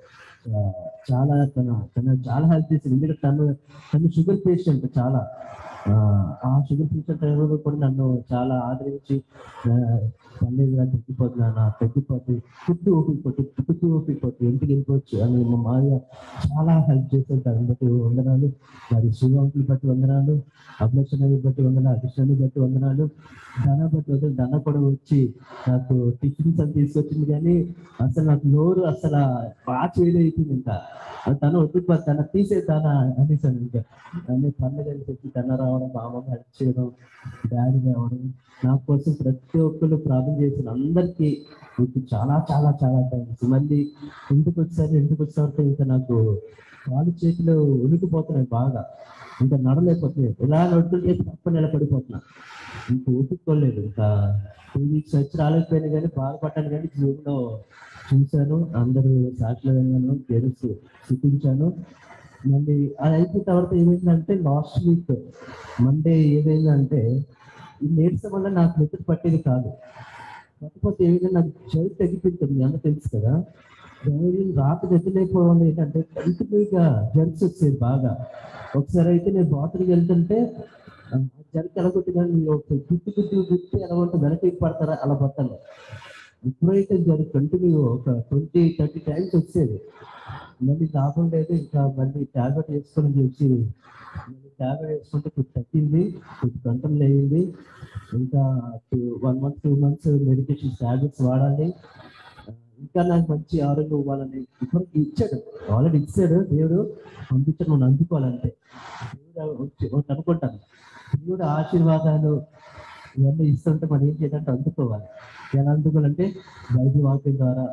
చాలా తన చాలా హెల్ప్ చేసింది. ఎందుకంటే తను షుగర్ పేషెంట్ చాలా. ఆ షుగర్ పేషెంట్ ఎవరు కూడా నన్ను చాలా ఆదరించి పర్లేదు తగ్గిపోతే ఫుడ్ ఓపికపోతే ఇంటికి వెళ్ళిపోవచ్చు అని మా మావయ్య చాలా హెల్ప్ చేశారు. దాన్ని బట్టి వందనాలు. మరి శివంకులు బట్టి వందనాలు, అభిలక్షణని బట్టి వందనాలు, అభిషాన్ని బట్టి వందనాలు, ధన బట్టి ధన కూడా వచ్చి నాకు టిఫిన్స్ అని తీసుకొచ్చింది. కానీ అసలు నాకు నోరు అసలు బాగా చేయలేదు. ఇంకా తను వద్దు తన తీసేదానా అనేసాను. ఇంకా అన్ని పండుగని చెప్పి తన రావడం, మా అమ్మ హెల్ప్ చేయడం, డాడీ రావడం, నా కోసం ప్రతి ఒక్కరు ప్రార్థన చేసిన అందరికీ మీకు చాలా చాలా చాలా థ్యాంక్స్. మళ్ళీ ఇంటికి వచ్చేసరికి ఇంకా నాకు కాలు చేతిలో ఉనికిపోతున్నాయి బాగా, ఇంకా నడలేకపోతున్నాయి. ఇలా నడుతుంటే తప్ప నిలబడిపోతున్నా, ఇంకా ఊపికోలేదు. ఇంకా 2 weeks వచ్చి రాలేకపోయినా కానీ బాధపడ్డాను. కానీ జీవితంలో చూశాను, అందరూ సాక్షులు విన్నాను, తెలుసు చూపించాను. మళ్ళీ అది అయిపోయిన తర్వాత ఏమైందంటే లాస్ట్ వీక్ మండే ఏదైందంటే ఈ నీరసం వల్ల నాకు నిద్ర పట్టేది కాదు. కాకపోతే ఏమైనా నాకు చెవి తగ్గిపోతుంది, అంత తెలుసు కదా. రాత్రి నిద్రలేకపోవడం వల్ల ఏంటంటే కంటిన్యూగా జర్క్స్ వచ్చేది బాగా. ఒకసారి అయితే నేను బాత్రూమ్కి వెళ్తుంటే జర్క్ ఎలా కొట్టిందని గుర్తి ఎలా ఉంటుంది, వెనక్కి పడతారా అలా పడతాను. ఇప్పుడైతే కంటిన్యూ ఒక 20-30 టైమ్స్ వచ్చేది. మళ్ళీ లాభం లేదు, ఇంకా మళ్ళీ ట్యాబ్లెట్ వేసుకొని చెప్పి మళ్ళీ ట్యాబ్లెట్ వేసుకుంటే కొంచెం తగ్గింది, కొంచెం కంట్రోల్ అయ్యింది. ఇంకా 1 month 2 months మెడికేషన్ ట్యాబ్లెట్స్ వాడాలి. ఇంకా నాకు మంచి ఆరోగ్యం ఇవ్వాలని ఇప్పుడు ఇచ్చాడు, ఆల్రెడీ ఇచ్చాడు దేవుడు, పంపించాడు. మనం అందుకోవాలంటే దేవుడు అనుకుంటాను. దేవుడు ఆశీర్వాదాలు ఇవన్నీ ఇస్తుంటే మనం ఏం చేయాలంటే అందుకోవాలి. ఎలా అందుకోవాలంటే బైబిల్ వాక్యం ద్వారా,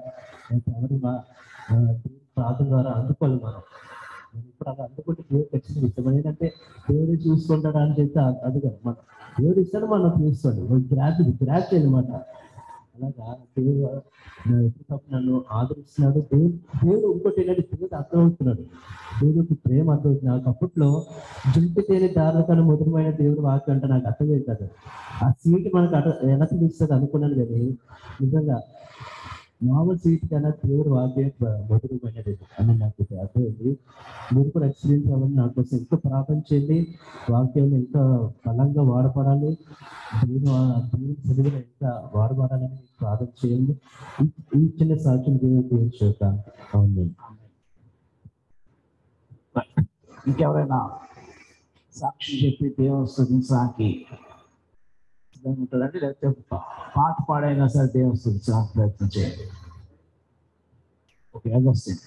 ప్రార్థన ద్వారా అందుకోవాలి. మనం ఇప్పుడు అలా అందుకుంటే దేవుడు ఖచ్చితంగా ఇస్తాం. మనం ఏంటంటే దేవుడు చూసుకుంటాడు అని చెప్తే అది కదా, మనం దేవుడు ఇస్తాడు, మనం చూసుకోండి, గ్రాప్ అనమాట. అలాగా దేవుడు నన్ను ఆదరిస్తున్నాడు. దేవుడు ఇంకోటి ఏంటంటే దేవుడు అర్థమవుతున్నాడు, దేవుడికి ప్రేమ అర్థమవుతుంది. నాకు అప్పట్లో జంటి తేలి దారుల కన్నా మధురమైన దేవుడు వాక్యం అంటే నాకు అర్థమవుతుంది కదా. ఆ సీట్ మనకు ఎలా తెలుస్తుంది అనుకున్నాను. కానీ నిజంగా మామూలు సీట్ కన్నా దేవుడు వాక్యం మధురమైనది అని నాకు అర్థమైంది. మీరు కూడా ఎక్స్పీరియన్స్ అవ్వాలి. నా కోసం ఇంకా ప్రార్థన చేయండి. వాక్యాలు ఇంకా బలంగా వాడపడాలి. దేవుని చదువులో ఇంకా వాడబడాలని ప్రార్థన చేయండి. ఈ చిన్న సాక్ష్యం దేవుడు చూద్దాం. అవును. ఇంకెవరైనా సాక్షి చెప్పి దేవుని స్తుతించడానికి సిద్ధంగా ఉంటుందంటే, లేకపోతే పాట పాడైనా సరే దేవుని స్తుతించడానికి ప్రయత్నం చేయండి. Okay, Augustine.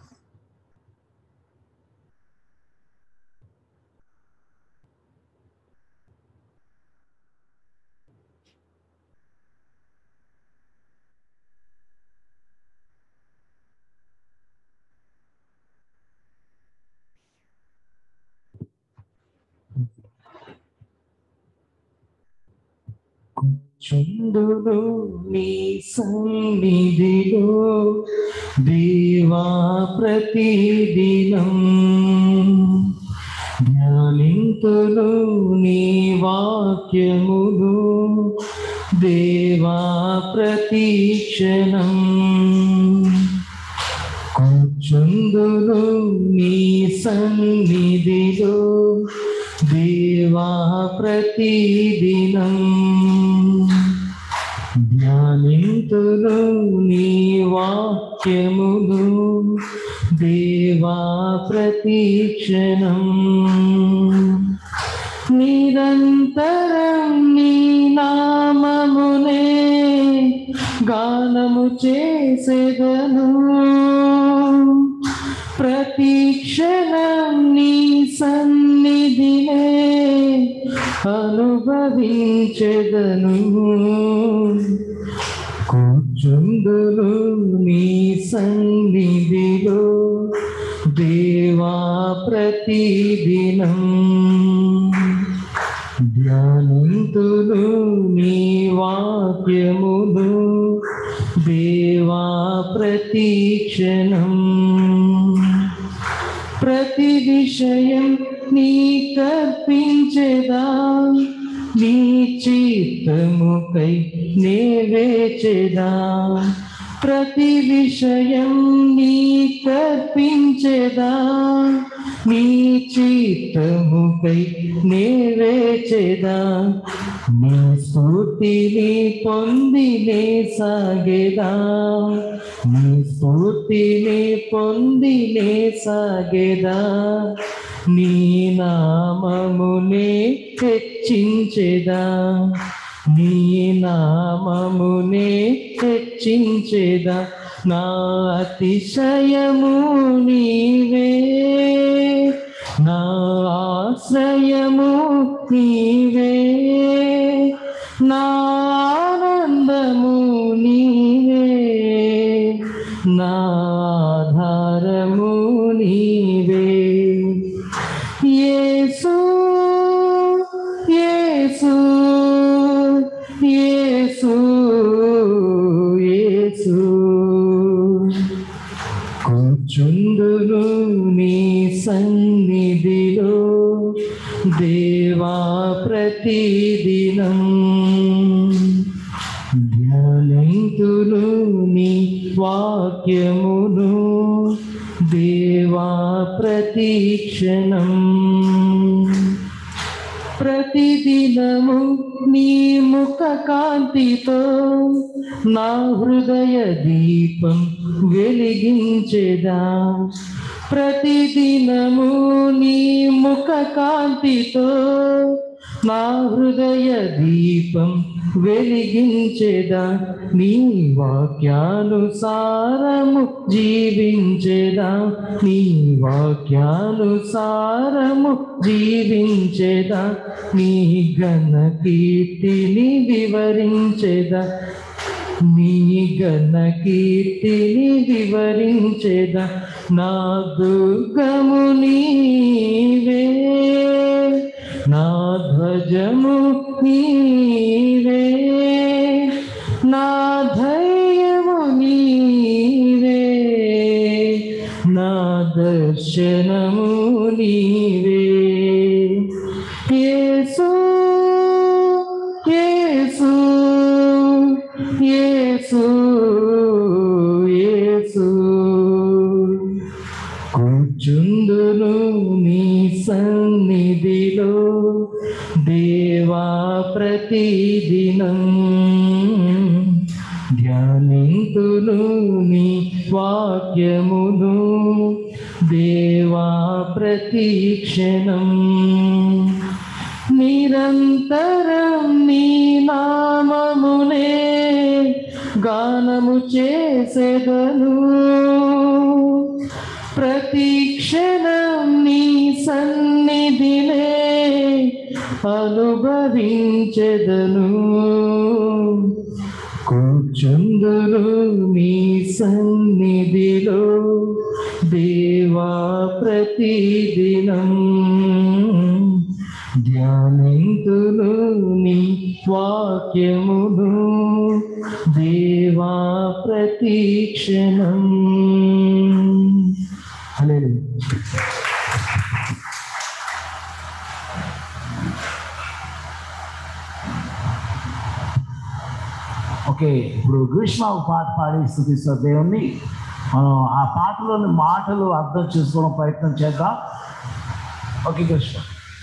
చుందును నీ సన్నిధిలో దేవా ప్రతిదినం, ధ్యానింతును నీ వాక్యములు దేవా ప్రతిక్షణం. కూర్చుందును నీ సన్నిధిలో దేవా ప్రతిదినం, ధ్యానింతును నీ వాక్యములు దేవా ప్రతిక్షణం. నిరంతరం నీ నామమునే గానము చేసేదను, ప్రతిక్షణం నీ సన్నిధినే అనుభవించెదను. కూర్చుందును నీ సన్నిధిలో దేవా ప్రతిదినం, ధ్యానింతును నీ వాక్యములు దేవా ప్రతిక్షణం. ప్రతి విషయం నీకర్పించెదా, నీ చిత్తముకై నే వేచెదా. ప్రతి విషయం నీకర్పించెదా, నీ చిత్తముకై నే వేచెదా. నీ స్ఫూర్తిని పొందినే సాగెదా, నీ స్ఫూర్తిని పొందినే సాగెదా. నీ నామమునే హెచ్చించెదా, నీ నామమునే హెచ్చించెదా. నా అతిశయము నీవే, నా ఆశ్రయము నీవే, నా ఆనందము నీవే, నా ఆధారము నీవే. యేసు యేసు యేసు యేసు. కూర్చుందును నీ సన్నిధిలో దేవా ప్రతిదినం, ధ్యానింతును నీ వాక్యమును దేవా ప్రతిక్షణం. ప్రతిదినము నీ ముఖ కాంతితో నా హృదయ దీపం వెలిగించెదా. ప్రతిదినము నీ ముఖ కాంతితో నా హృదయ దీపం వెలిగించెదా. నీ వాక్యానుసారము జీవించెదా, నీ వాక్యానుసారము జీవించెదా. నీ ఘన కీర్తిని వివరించెదా, నీ ఘన కీర్తిని వివరించెదా. నా దుర్గము నీవే, నా ధ్వజము నీవే, నా ధైర్యము నీవే, నా దర్శనము నీవే. యేసు యేసు యేసు కూర్చుందును నీ సన్నిధిలో దేవా ప్రతిదినం, ధ్యానింతును నీ వాక్యమును దేవా ప్రతిక్షణం. నిరంతరం నీ నామమునే గానము చేసెదను, ప్రతిక్షణం నీ సన్నిధినే అనుభవించెదను. కూర్చుందును నీ సన్నిధిలో దేవా ప్రతిదినం, ధ్యానింతును నీ వాక్యమును దేవా ప్రతిక్షణం. హల్లెలూయా. ఓకే, ఇప్పుడు గ్రీష్మ పాట పాడి స్తుతిస్తారు దేవుణ్ణి. మనం ఆ పాటలోని మాటలు అర్థం చేసుకోవడం ప్రయత్నం చేద్దాం. ఓకే గ్రీష్మ.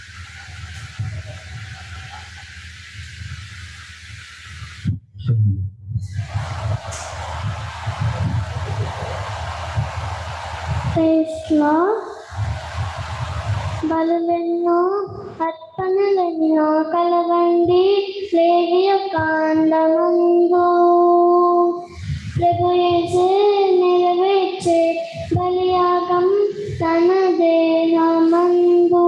బలులెన్నో అర్పణలెన్నో కలవండి లేవి యొక్క అందమందు, ప్రభు యేసు నెరవేర్చే బలియాగం తన దేహమందు.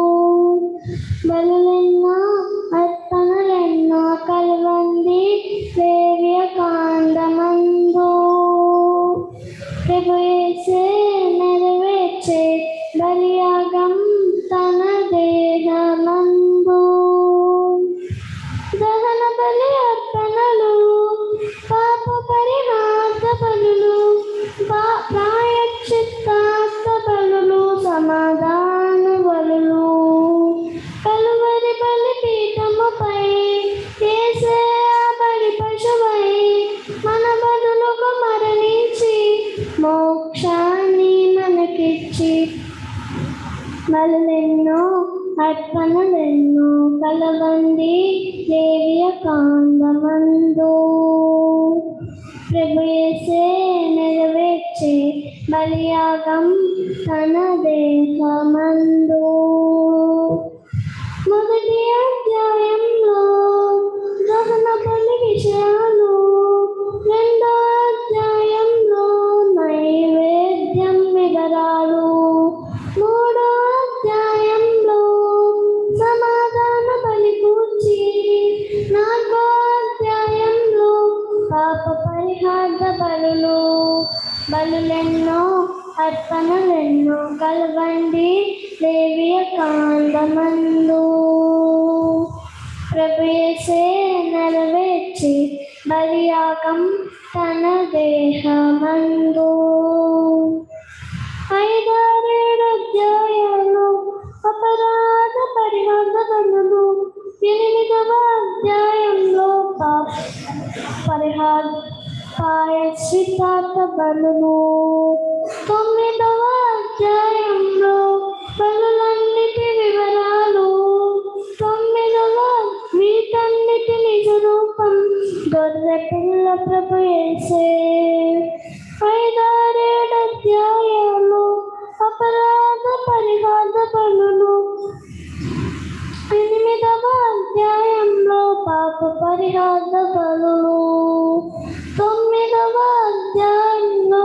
బలులెన్నో అర్పణలెన్నో కలవండి లేవి యొక్క అందమందు, ప్రభు యేసు నెరవేర్చే బలియాగం తన దేహమందు. దహన బలి అర్పణలు, పాప పరిహార బలులు, ప్రాయశ్చిత్తార్థ బలులు, సమాధాన బలులు, కలువరి బలి పీఠముపై యేసే బలి పశువై మన బదులుకు మరణించి మోక్షాన్ని మనకిచ్చి. బలులెన్నో అర్పణలెన్నో కలవండి లేవియ కాండమందు, ప్రభు యేసే నెరవేర్చే బలియాగం తన దేహమందు. మొదటి అధ్యాయంలో దహన బలి విషయాలు, రెండో అధ్యాయంలో నైవేద్యం వివరాలు, మూడో అధ్యాయంలో సమాధాన బలి కూర్చి, నాలుగో అధ్యాయంలో పాప పరిహార బలులు. బలులెన్నో అర్పణలెన్నో కలవండి లేవియ కాండమందు, ప్రభు యేసే నెరవేర్చి బలియాగం తన దేహమందు. 5-7 అధ్యాయాలు అపరాధ పరిహార బలులు, 8వ అధ్యాయంలో పరిహార ప్రాయశ్చిత్తార్థ బలులు, 9వ అధ్యాయంలో బలులన్నిటి వివరాలు, 9వ వీటన్నిటి నిజ రూపం గొర్రె పిల్ల ప్రభు యేసే. 5-7 అధ్యాయాలు అపరాధ పరిహార బలులు, 8వ అధ్యాయంలో పాప పరిహార బలులు, 9వ అధ్యాయంలో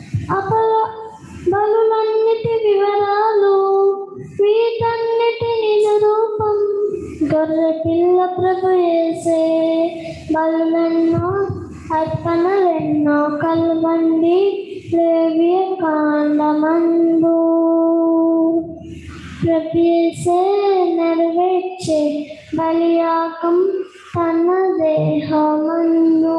బలులన్నిటి వివరాలు, వీటన్నిటి నిజ రూపం గొర్రె పిల్ల ప్రభు యేసే. బలులెన్నో అర్పణలెన్నో కలవండి లేవియ కాండమందు, ప్రభు యేసే నెరవేర్చే బలియాగం తన దేహమందు.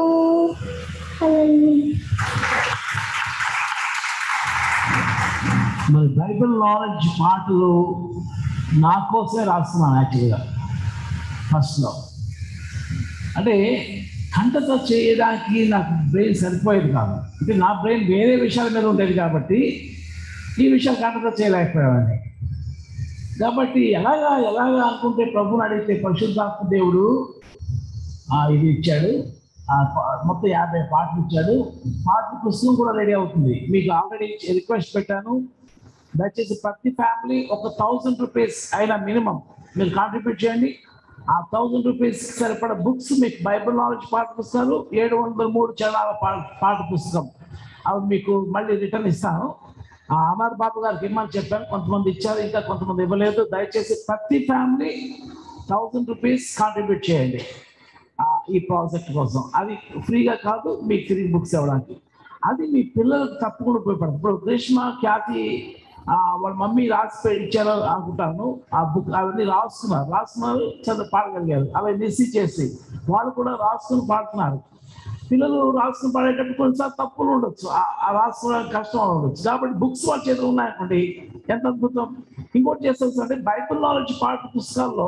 మరి బైబిల్ నాలెడ్జ్ పాటలు నా కోసమే రాస్తున్నాను యాక్చువల్గా ఫస్ట్లో. అంటే కంటతో చేయడానికి నాకు బ్రెయిన్ సరిపోయేది కాదు. అంటే నా బ్రెయిన్ వేరే విషయాల మీద ఉండేది కాబట్టి ఈ విషయాలు కాంట్రిబ్యూట్ చేయలేకపోయామని. కాబట్టి ఎలాగా అనుకుంటే ప్రభుని అడిగితే పరిశుద్ధాత్మ దేవుడు ఇది ఇచ్చాడు. మొత్తం 50 పాటలు ఇచ్చాడు. పాటల పుస్తకం కూడా రెడీ అవుతుంది. మీకు ఆల్రెడీ రిక్వెస్ట్ పెట్టాను, దయచేసి ప్రతి ఫ్యామిలీ ఒక 1000 రూపీస్ అయినా మినిమం మీరు కాంట్రిబ్యూట్ చేయండి. ఆ 1000 రూపీస్ సరిపడ బుక్స్, మీకు బైబిల్ నాలెడ్జ్ పాఠ పుస్తకాలు, 703 చరణాల పాఠ పుస్తకం, అవి మీకు మళ్ళీ రిటర్న్ ఇస్తాను. అమర్ బాబు గారికి ఇమ్మని చెప్పాను, కొంతమంది ఇచ్చారు, ఇంకా కొంతమంది ఇవ్వలేదు. దయచేసి ప్రతి ఫ్యామిలీ 1000 రూపీస్ కాంట్రిబ్యూట్ చేయండి ఈ ప్రాజెక్ట్ కోసం. అది ఫ్రీగా కాదు, మీకు ఫ్రీ బుక్స్ ఇవ్వడానికి. అది మీ పిల్లలకు తప్పకుండా ఉపయోగపడుతుంది. ఇప్పుడు గ్రీష్మ, ఖ్యాతి వాళ్ళ మమ్మీ రాసి ఇచ్చారు అనుకుంటాను. ఆ బుక్ అవన్నీ రాస్తున్నారు, చదువు పాడగలిగారు. అవి రిసీవ్ చేసి వాళ్ళు కూడా రాసుకుని పాడుతున్నారు. పిల్లలు రాసుకుని పాడేటప్పుడు కొన్నిసార్లు తప్పులు ఉండొచ్చు, ఆ రాసుకోవడానికి కష్టం ఉండొచ్చు. కాబట్టి బుక్స్ వాళ్ళ చేతులు ఉన్నాయనుకోండి, ఎంత అద్భుతం. ఇంకోటి చేస్తాం అంటే బైబిల్ నాలెడ్జ్ పాఠ పుస్తకాల్లో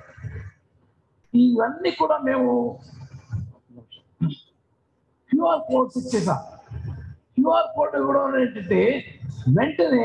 ఇవన్నీ కూడా మేము క్యూఆర్ కోడ్స్ ఇచ్చేసాం. క్యూఆర్ కోడ్ ఇవ్వడం ఏంటంటే వెంటనే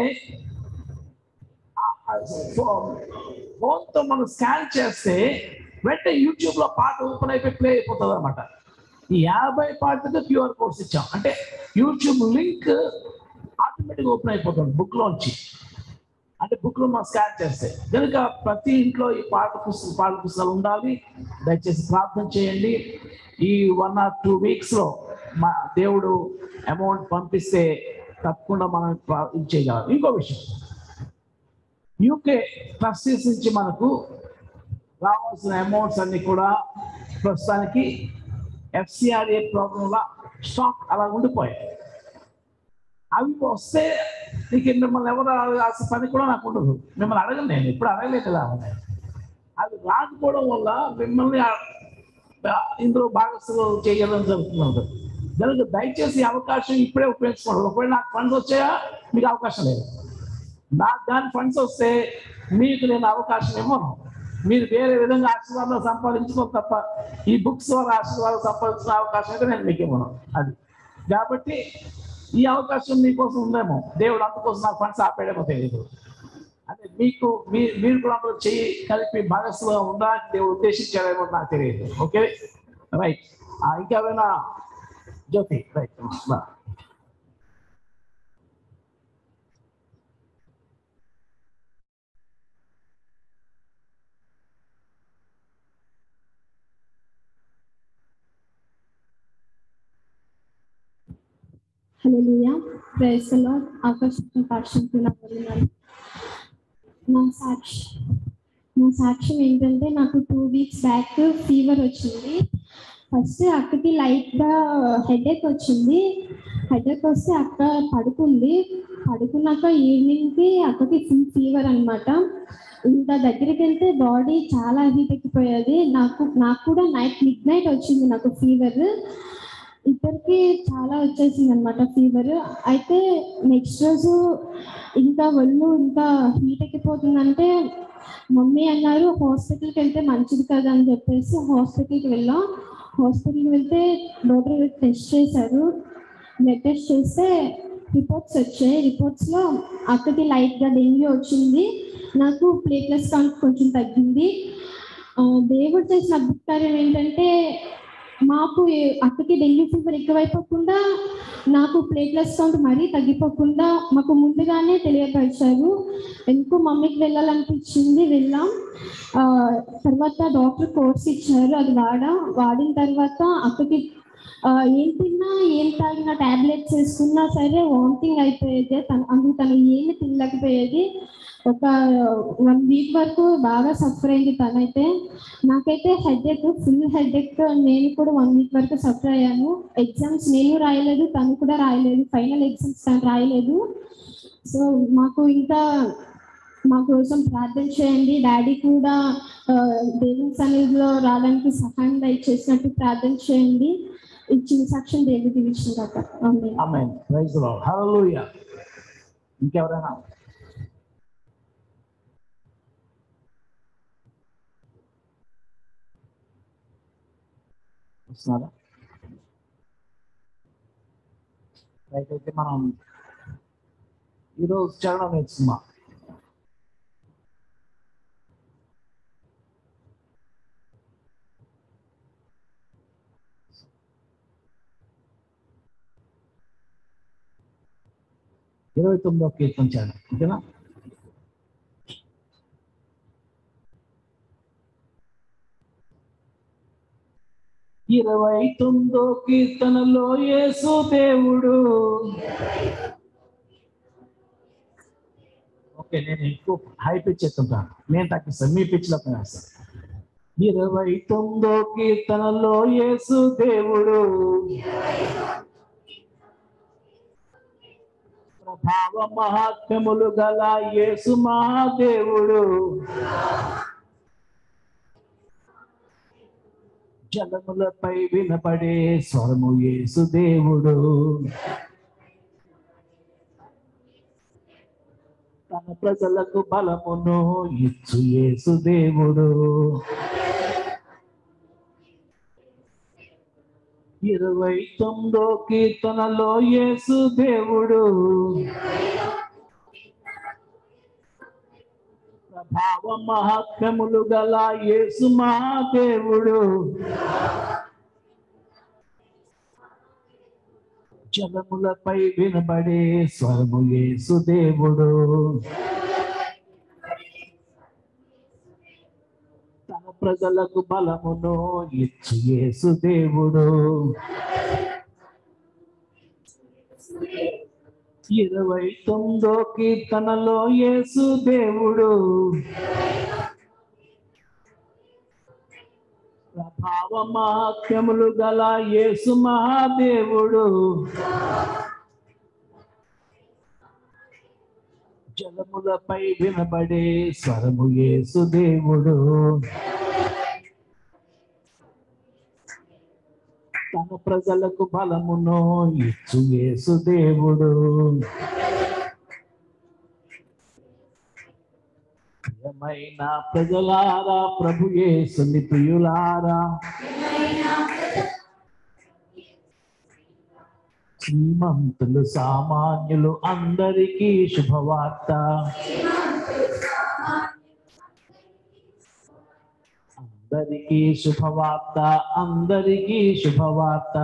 ఫోన్తో మనం స్కాన్ చేస్తే వెంటనే యూట్యూబ్లో పాట ఓపెన్ అయిపోయి ప్లే అయిపోతుంది అనమాట. ఈ 50 పాటలకు క్యూఆర్ కోడ్స్ ఇచ్చాం అంటే యూట్యూబ్ లింక్ ఆటోమేటిక్గా ఓపెన్ అయిపోతుంది బుక్లోంచి. అంటే బుక్లో మనం స్కాన్ చేస్తే కనుక ప్రతి ఇంట్లో ఈ పాఠ పుస్తకాలు ఉండాలి. దయచేసి ప్రార్థన చేయండి. ఈ 1 or 2 వీక్స్లో మా దేవుడు అమౌంట్ పంపిస్తే తప్పకుండా మనం ఇది చేయగలం. ఇంకో విషయం, యూకే ట్రస్టీస్ నుంచి మనకు రావాల్సిన అమౌంట్స్ అన్ని కూడా ప్రస్తుతానికి FCRA ప్రోగ్రాంలో స్టాక్ అలా ఉండిపోయాయి. అవి వస్తే నీకు మిమ్మల్ని ఎవరు అసలు పని కూడా నాకు ఉండదు. మిమ్మల్ని అడగను, నేను ఇప్పుడు అడగలేదు కదా. అది రాకపోవడం వల్ల మిమ్మల్ని ఇందులో భాగస్వామ్యం చేయడం జరుగుతుంది. కనుక దయచేసి అవకాశం ఇప్పుడే ఉపయోగించుకోండి. ఒకవేళ నాకు ఫండ్స్ వచ్చాయా మీకు అవకాశం లేదు. నాకు దాని ఫండ్స్ వస్తే మీకు నేను అవకాశం ఇవ్వను. మీరు వేరే విధంగా ఆశీర్వాదాలు సంపాదించుకోవాలి తప్ప ఈ బుక్స్ వల్ల ఆశీర్వాదాలు సంపాదించిన అవకాశం అయితే నేను మీకు ఇవ్వను. అది కాబట్టి ఈ అవకాశం మీకోసం ఉందేమో, దేవుడు అందుకోసం నాకు ఫండ్స్ ఆపేయడమో తెలియదు. అంటే మీరు కూడా అందులో చెయ్యి కలిపి భాగస్వామిగా ఉండడానికి దేవుడు ఉద్దేశించాడేమో నాకు తెలియదు. Okay, right. ఇంకేమైనా Jyoti, right. Hallelujah, praise the lord. ఆకర్షణ పాఠశాల నా సాక్ష్యం ఏంటంటే, నాకు 2 వీక్స్ బ్యాక్ ఫీవర్ వచ్చింది. ఫస్ట్ అక్కకి లైట్గా హెడేక్ వచ్చింది. హెడేక్ వస్తే అక్క పడుకున్నాక ఈవినింగ్కి అక్కకి ఫుల్ ఫీవర్ అనమాట. ఇంకా దగ్గరికి వెళ్తే బాడీ చాలా హీట్ ఎక్కిపోయేది. నాకు కూడా మిడ్ నైట్ వచ్చింది నాకు ఫీవర్. ఇద్దరికి చాలా వచ్చేసింది అనమాట ఫీవర్. అయితే నెక్స్ట్ రోజు ఇంకా ఒళ్ళు ఇంకా హీట్ ఎక్కిపోతుందంటే మమ్మీ అన్నారు హాస్పిటల్కి వెళ్తే మంచిది కదా అని చెప్పేసి హాస్పిటల్కి వెళ్ళాం. హాస్పిటల్కి వెళ్తే డాక్టర్ టెస్ట్ చేశారు. బ్లడ్ టెస్ట్ చేస్తే రిపోర్ట్స్ వచ్చాయి. రిపోర్ట్స్లో అక్కకి లైట్గా డెంగ్యూ వచ్చింది. నాకు ప్లేట్లెట్స్ కౌంట్ కొంచెం తగ్గింది. దేవుడు చేసిన అద్భుత కార్యం ఏంటంటే, మాకు అక్కకి డెంగ్యూ ఫీవర్ ఎక్కువైపోకుండా, నాకు ప్లేట్లెట్స్ కౌంట్ మరీ తగ్గిపోకుండా మాకు ముందుగానే తెలియపరిచారు. ఎందుకు మమ్మీకి వెళ్ళాలనిపించింది, వెళ్ళాం. తర్వాత డాక్టర్ కోర్స్ ఇచ్చారు, అది వాడిన తర్వాత అక్కకి ఏం తిన్నా ఏం తాగినా టాబ్లెట్స్ వేసుకున్నా సరే వామిటింగ్ అయిపోయేది. అందుకు తను ఏమి తినలేకపోయేది. ఒక 1 వీక్ వరకు బాగా సఫర్ అయింది తనైతే. నాకైతే హెడేక్, ఫుల్ హెడేక్. నేను కూడా 1 వీక్ వరకు సఫర్ అయ్యాను. ఎగ్జామ్స్ నేను రాయలేదు, తను కూడా రాయలేదు. ఫైనల్ ఎగ్జామ్స్ తను రాయలేదు. సో మా కోసం ప్రార్థన చేయండి. డాడీ కూడా దేవుని సన్నిధిలో రావడానికి సహాయం దయచేసినట్టు ప్రార్థన చేయండి. ఇచ్చిన సాక్ష్యం దేవుడికి ఇచ్చిన తర్వాత. Amen. Praise the lord. Hallelujah. ఇంకెవరైనా? వస్తున్నారా? రైట్. అయితే మనం ఈరోజు చరణం నేర్చుకున్నాం. ఇరవై 29వ కీర్తన చరణం, ఓకేనా? ఇరవై 29వ కీర్తనలో యేసు దేవుడు. ఓకే, నేను ఎక్కువ హై పిచ్ ఎత్తుంటాను, నేను తగ్గిస్తాను, మీ పిచ్లో వేస్తాను. 29వ కీర్తనలో యేసు దేవుడు, ప్రభావ మహాత్మ్యములు గల యేసు మహాదేవుడు, జలములపై వినపడే స్వరము యేసు దేవుడు, తన ప్రజలకు బలమును ఇచ్చు యేసు దేవుడు. 29వ కీర్తనలో యేసు దేవుడు, ప్రభావ మహాత్మ్యములు గల యేసు మహాదేవుడు, జలములపై వినబడే స్వరము యేసు దేవుడు, తన ప్రజలకు బలమును ఇచ్చు యేసు దేవుడు. 29వ కీర్తనలో యేసు దేవుడు, ప్రభావ మహాత్మ్యములు గల యేసు మహాదేవుడు, జలములపై వినబడే స్వరము యేసు దేవుడు, తన ప్రజలకు బలమును ఇచ్చు యేసు దేవుడు. ప్రియమైన ప్రజలారా, ప్రభు యేసుని ప్రియులారా, శ్రీమంతులు సామాన్యులు అందరికీ శుభవార్త. అందరికీ శుభవార్త, అందరికీ శుభవార్త.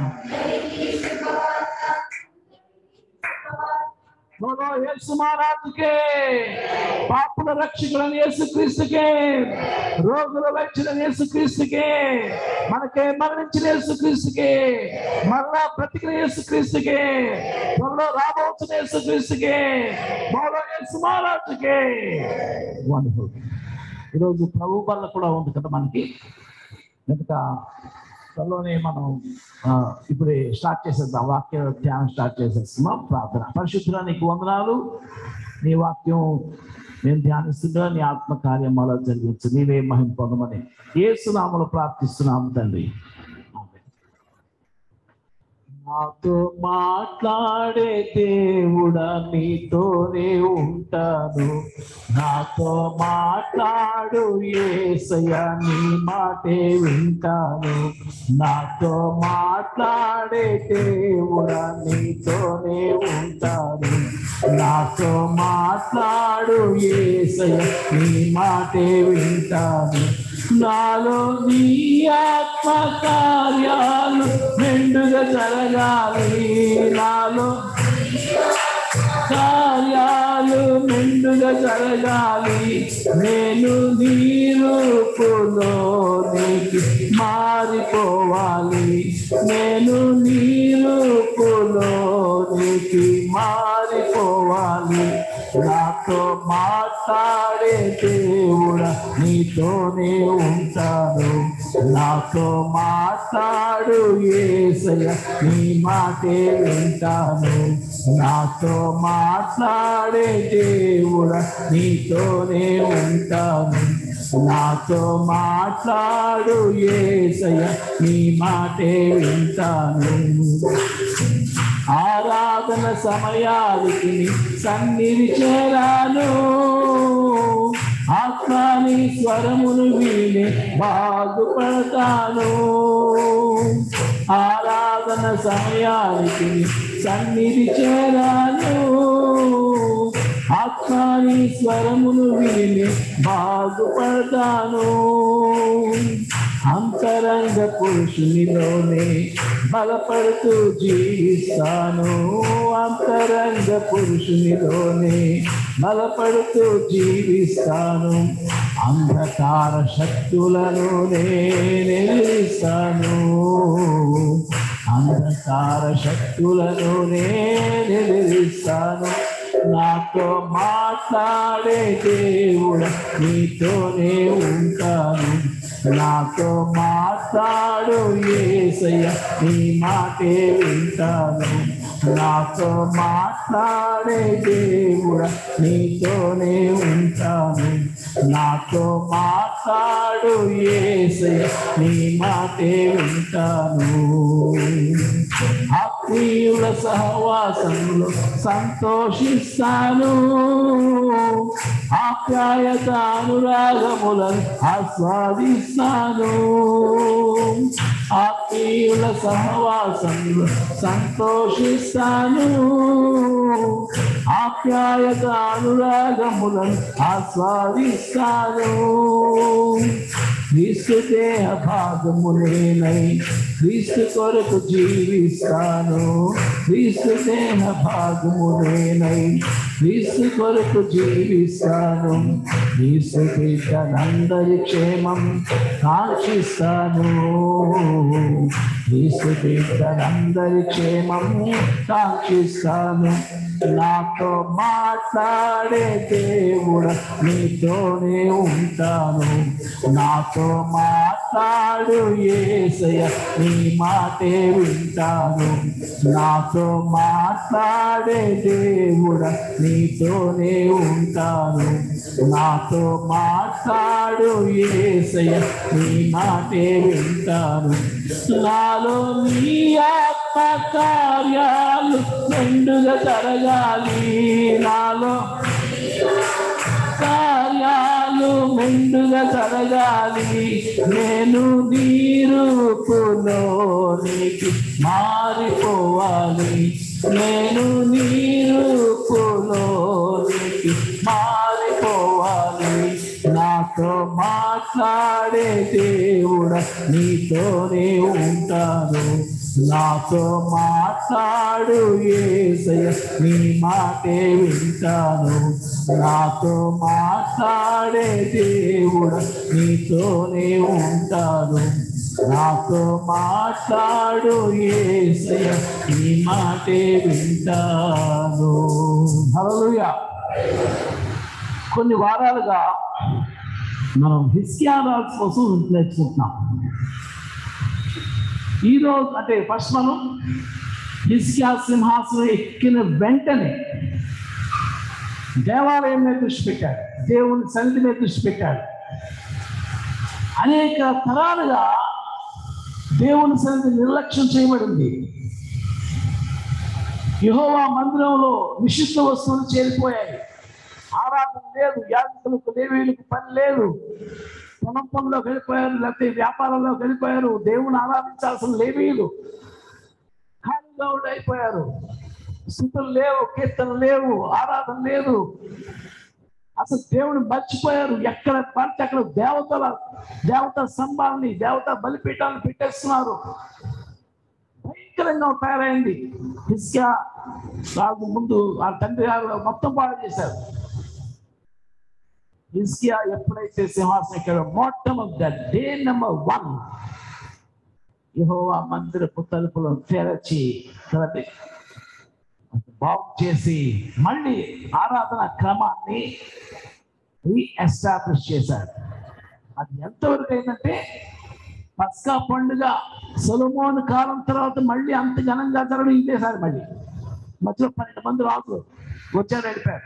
बोलो యేసు మహారాజుకే, పాపుల రక్షకుడైన యేసు క్రీస్తుకే, రోగుల వైద్యుడైన యేసు క్రీస్తుకే, మనకే మరణించిన యేసు క్రీస్తుకే, మరలా బ్రతికిన యేసు క్రీస్తుకే, త్వరలో రాబోతున్న యేసు క్రీస్తుకే, బోలో యేసు మహారాజుకే. వండర్ఫుల్. ఈరోజు ప్రభు వల్ల కూడా ఉంది కదా మనకి, కనుక త్వరలోనే మనం ఇప్పుడే స్టార్ట్ చేసేద్దాం, వాక్య ధ్యానం స్టార్ట్ చేసేస్తున్నాం. ప్రార్థన. పరిశుద్ధుడా, నీకు వందనాలు. నీ వాక్యం నేను ధ్యానిస్తుంటా, నీ ఆత్మ కార్యమాల జరిగించు, నీవే మహిమ పొందమని యేసు నామములో ప్రార్థిస్తున్నాము తండ్రి. నాతో మాట్లాడే దేవుడా, నీతోనే ఉంటాను. నాతో మాట్లాడు యేసయ్యా, నీ మాటే వింటాను. నాతో మాట్లాడే దేవుడా, నీతోనే ఉంటాను. నాతో మాట్లాడు యేసయ్యా, నీ మాటే వింటాను. నాలో నీ ఆత్మ కార్యాలు మెండుగా జరగాలి. నాలో కార్యాలు మెండుగా జరగాలి. నేను నీ రూపులోనికి మారిపోవాలి. నేను నీ రూపులోనికి మారిపోవాలి. నాతో మాట్లాడే దేవుడా, నీతోనే ఉంటాను. నాతో మాట్లాడు యేసయ్యా, నీ మాటే వింటాను. నాతో మాట్లాడే దేవుడా, నీతోనే ఉంటాను. నాతో మాట్లాడు యేసయ్యా, నీ మాటే వింటాను. ఆరాధన సమయానికి సన్నిధి చేరాను. ఆత్మాని స్వరమును విని బాగుపడతాను. ఆరాధన సమయానికి సన్నిధి చేరాను. నీ స్వరమును విని బాగుపడతాను. అంతరంగ పురుషునిలోనే బలపడుతూ జీవిస్తాను. అంతరంగ పురుషునిలోనే బలపడుతూ జీవిస్తాను. అంధకార శక్తులలోనే నిలుస్తాను. అంధకార శక్తులలోనే నిలుస్తాను. నాతో మాట్లాడే దేవుడు నీతోనే ఉంటాను. నాతో మాట్లాడు యేసయ్య నీ మాటే వింటాను. నాతో మాట్లాడే దేవుడు నీతోనే ఉంటాను. నాతో మాట్లాడు యేసయ్య నీ మాటే వింటాను. ఆత్మీయుల సహవాసంలో సంతోషిస్తాను. ఆప్యాయత అనురాగములను ఆస్వాదిస్తాను. ఆత్మీయుల సహవాసంలో సంతోషిస్తాను. ఆప్యాయత అనురాగములను ఆస్వాదిస్తాను. క్రీస్తు దేహ భాగము నేనై క్రీస్తు కొరకు జీవిస్తాను. క్రీస్తు దేహ భాగము నేనై క్రీస్తు కొరకు జీవిస్తాను. క్రీస్తు బిడ్డలందరి క్షేమం కాంక్షిస్తాను. క్రీస్తు బిడ్డలందరి క్షేమం కాంక్షిస్తాను. నాతో మాట్లాడే దేవుడు నీతోనే ఉంటాను. నాతో మాట్లాడు యేసయ్య నీ మాటే వింటాను. నాతో మాట్లాడే దేవుడు నీతోనే ఉంటాను. నాతో మాట్లాడు యేసయ్య నీ మాటే వింటాను. నాలో నీ ఆత్మ కార్యాలు మెండుగా జరగాలి. నాలో కార్యాలు మెండుగా జరగాలి. నేను నీ రూపులోనికి మారిపోవాలి. నేను నీ రూపులోనికి మారిపోవాలి. నాతో మాట్లాడే దేవుడు నీతోనే ఉంటాను. నాతో మాట్లాడు యేసయ్య నీ మాటే వింటాను. నాతో మాట్లాడే దేవుడు నీతోనే ఉంటాను. నాతో మాట్లాడు యేసయ్య నీ మాటే వింటాను. హల్లెలూయా. కొన్ని వారాలుగా మనం హిజ్కియా రాజు కోసం నేర్చుకుంటున్నాం. ఈరోజు అంటే ఫస్ట్ మనం హిజ్కియా సింహాసనం ఎక్కిన వెంటనే దేవాలయం మీద దృష్టి పెట్టాడు. దేవుని సన్నిధి మీద దృష్టి పెట్టాడు. అనేక తరాలుగా దేవుని సన్నిధి నిర్లక్ష్యం చేయబడింది. యెహోవా మందిరంలో నిషిద్ధ వస్తువులు చేరిపోయాయి. ఆరాధన లేదు. యాజకులకు లేవీయులకు పని లేదు. పొలం పనులోకి వెళ్ళిపోయారు, లేకపోతే వ్యాపారంలోకి వెళ్ళిపోయారు. దేవుని ఆరాధించాల్సిన లేవీయులు ఖాళీగా అయిపోయారు. స్తుతులు లేవు, కీర్తనలు లేవు, ఆరాధన లేదు. అసలు దేవుని మర్చిపోయారు. ఎక్కడ పడితే అక్కడ దేవత స్తంభాలని, దేవత బలిపీఠాలను పెట్టేస్తున్నారు. భయంకరంగా తయారైంది. హిజ్కియా రాజు ముందు ఆ తండ్రి గారు మొత్తం పాడు చేశారు. హిజ్కియా ఎప్పుడైతే సింహాసనం ఎక్కాడో మొట్టమొదటి డే నెంబర్ 1 యెహోవా మందిరపు తలుపులను తెరచి బాగు చేసి మళ్ళీ ఆరాధన క్రమాన్ని రీఎస్టాబ్లిష్ చేశాడు. అది ఎంతవరకు అయిందంటే పస్కా పండుగ సొలొమోను కాలం తర్వాత మళ్ళీ అంత ఘనంగా జరగడం ఇదేసారి. మళ్ళీ మధ్యలో 12 మంది రాజులు వచ్చారు, వెళ్ళిపోయారు.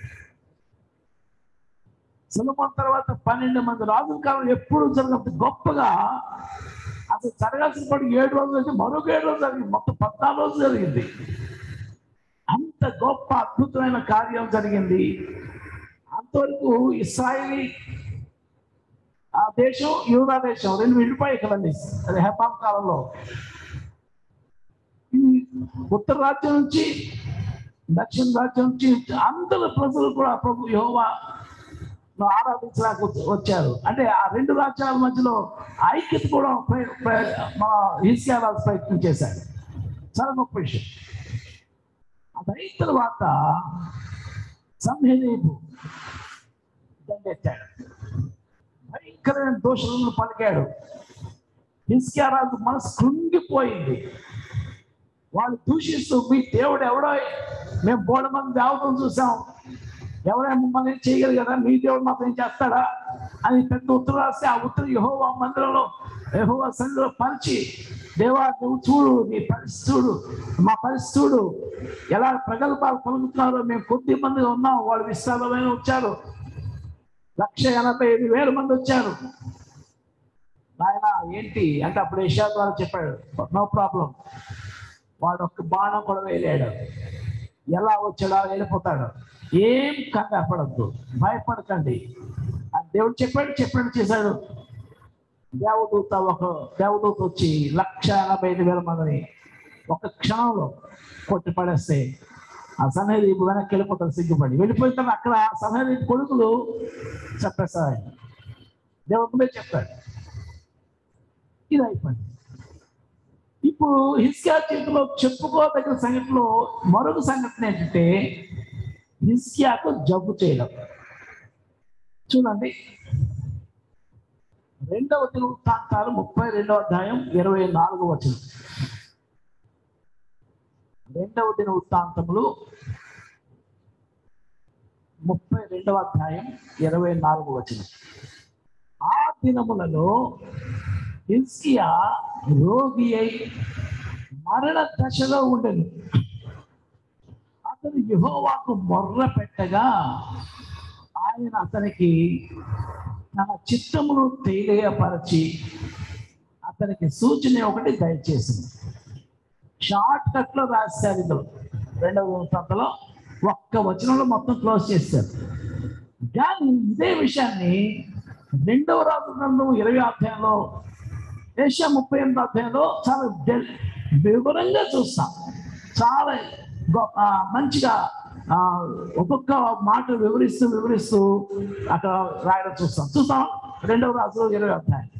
సొలొమోను తర్వాత 12 మంది రాజుల కాలం ఎప్పుడు జరగదు గొప్పగా. అసలు జరగాల్సిన పాటు 7 రోజులు అయితే మరొక 7 రోజులు జరిగింది. మొత్తం 14 రోజులు జరిగింది. అంత గొప్ప అద్భుతమైన కార్యం జరిగింది. అంతవరకు ఇశ్రాయేలీ ఆ దేశం, యూదా దేశం రెండు విడిపోయాయి కదండి. అది హెపాం కాలంలో. ఈ ఉత్తర రాజ్యం నుంచి దక్షిణ రాజ్యం నుంచి అందరు ప్రజలు కూడా ప్రభు యెహోవా ఆరాధించడానికి వచ్చారు. అంటే ఆ రెండు రాజ్యాల మధ్యలో ఐక్యత కూడా మన హిజ్కియా రాజు ప్రయత్నం చేశాడు. చాలా గొప్ప విషయం. అది అయిన తర్వాత సన్హెరీబు దండెత్తాడు, భయంకరమైన దోషులను పలికాడు. హిజ్కియా రాజు మనసు కృంగిపోయింది. వాళ్ళు దూషిస్తూ, మీ దేవుడు ఎవడో, మేము బోడ మంది దేవతలు చూసాం, ఎవరైనా మమ్మల్ని చేయగలిగారా, మీ దేవుడు మాత్రం ఏం చేస్తాడా అని పెద్ద ఉత్తరం రాస్తే ఆ ఉత్తరం యెహోవా మందిరంలో యెహోవా సన్నిధిలో పరిచి, దేవా నువ్వు చూడు, నీ పరిస్థితి చూడు, మా పరిస్థితి చూడు, ఎలా ప్రగల్భాలు కలుగుతున్నారో, మేము కొద్ది మందిగా ఉన్నాం, వాళ్ళు విస్తారమైన వచ్చారు, 185,000 మంది వచ్చారు. ఆయన ఏంటి అంటే అప్పుడు యెషయా ద్వారా చెప్పాడు, నో ప్రాబ్లం, వాడు ఒక్క బాణం కూడా వేయలేడు, ఎలా వచ్చాడో వెళ్ళిపోతాడు, ఏం కంగారపడద్దు, భయపడకండి అని దేవుడు చెప్పాడు చేశాడు. దేవదూత వచ్చి 185,000 మందిని ఒక క్షణంలో కొట్టి పడేస్తే ఆ సన్హెరీబు వెనక్కి వెళ్ళిపోతాడు, సిగ్గుపడి వెళ్ళిపోయిన తర్వాత అక్కడ సన్హెరీబు కొడుకులు చెప్పేస్తారు. ఆయన దేవుడి మీద చెప్తాడు. ఇది అయిపోయింది. ఇప్పుడు హిజ్కియా చేతిలో చెప్పుకోదగిన సంఘటనలో మరొక సంఘటన ఏంటంటే హిజ్కియాకు జబ్బు చేయడం. చూడండి, 2వ దినవృత్తాంతాలు 32వ అధ్యాయం 24వ వచనం. 2వ దినవృత్తాంతములు 32వ అధ్యాయం 24వ వచనం. ఆ దినములలో హిజ్కియా రోగి అయి మరణ దశలో ఉండెను. అతను యెహోవాకు మొర్ర పెట్టగా ఆయన అతనికి తన చిత్తమును తెలియపరచి అతనికి సూచన ఒకటి దయచేసింది. షార్ట్ కట్ లో రాశారు. ఇందులో 2వ వృత్తాంతంలో ఒక్క వచనంలో మొత్తం క్లోజ్ చేశారు. కానీ ఇదే విషయాన్ని 2వ రాజుల గ్రంథం 20వ అధ్యాయంలో, యెషయా 38వ అధ్యాయంలో చాలా వివరంగా చూస్తాం. చాలా మంచిగా ఒక్కొక్క మాట వివరిస్తూ అక్కడ రాయడం చూస్తాం. 2వ రాజులు 20వ అధ్యాయం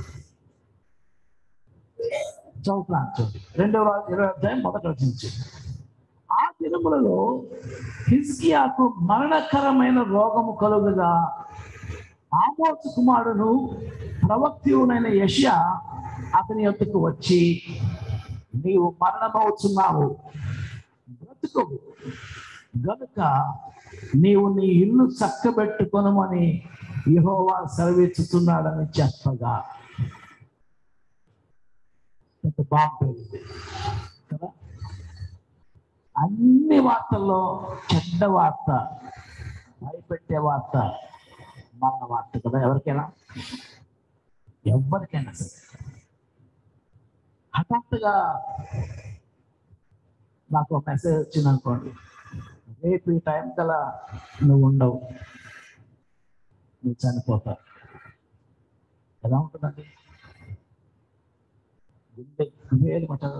చదువుతున్నాను. 2వ రాజు 20వ అధ్యాయం మొదటి వచనం. ఆ దినములలో హిజ్కియాకు మరణకరమైన రోగము కలుగగా ఆమోసు కుమారుడును ప్రవక్తయునైన యెషయా అతని యొద్దకు వచ్చి, నీవు మరణమవుతున్నావు, బ్రతుకవు గనుక నీవు నీ ఇల్లు చక్కబెట్టుకొనమని యెహోవా సెలవిస్తున్నాడని చెప్పగా బాగుంటుంది కదా. అన్ని వార్తల్లో చెడ్డ వార్త, భయపెట్టే వార్త మరణ వార్త కదా. ఎవరికైనా సరే హఠాత్తుగా నాకు ఒక మెసేజ్ వచ్చింది అనుకోండి, రేపు ఈ టైం కల్లా నువ్వు ఉండవు, నువ్వు చనిపోతావు, ఎలా ఉంటుందండి? వేలు మటగా.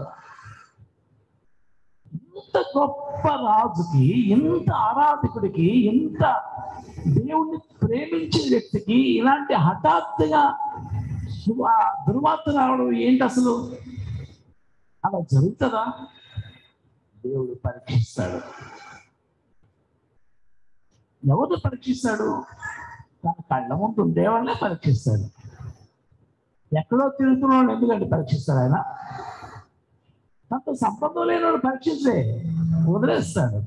ఇంత గొప్ప రాజుకి, ఇంత ఆరాధకుడికి, ఇంత దేవుణ్ణి ప్రేమించిన వ్యక్తికి ఇలాంటి హఠాత్తుగా దుర్వార్త రావడం ఏంటి అసలు? అలా జరుగుతుందా? దేవుడు పరీక్షిస్తాడు. ఎవరు పరీక్షిస్తాడు? తన కళ్ళ ముందు ఉండేవాళ్ళనే పరీక్షిస్తాడు. ఎక్కడో తిరుగుతున్న వాళ్ళు ఎందుకంటే పరీక్షిస్తాడు ఆయన? తనతో సంబంధం లేని వాడు పరీక్షిస్తే వదిలేస్తాడు.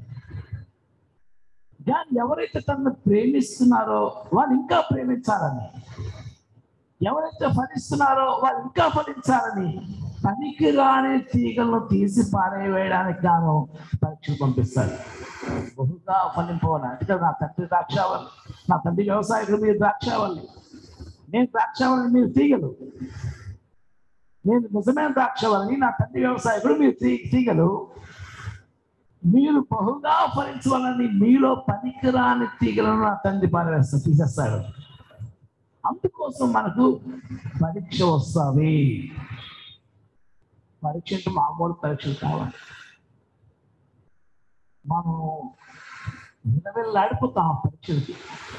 కానీ ఎవరైతే తనను ప్రేమిస్తున్నారో వాళ్ళు ఇంకా ప్రేమించాలని, ఎవరైతే ఫలిస్తున్నారో వాళ్ళు ఇంకా ఫలించాలని, పనికి రాని తీగలను తీసి పారేయడానికి గాను పరీక్షలు పంపిస్తాడు. బహుగా ఫలింపవాలి అంటే నా తండ్రి ద్రాక్షావళి, నా తండ్రి వ్యవసాయకుడు, మీరు ద్రాక్షావళి, నేను ద్రాక్షావళి, మీరు తీగలు. నేను నిజమైన ద్రాక్షావళిని, నా తండ్రి వ్యవసాయకుడు, మీరు తీగలు. మీరు బహుగా ఫలించవాలని మీలో పనికిరాని తీగలను నా తండ్రి పారవేస్తాడు, తీసేస్తాడు. అందుకోసం మనకు పరీక్ష వస్తుంది. పరీక్ష అంటే మామూలు పరీక్షలు కావాలి. మనం నిలవెళ్ళాడిపోతాం పరీక్షలకి.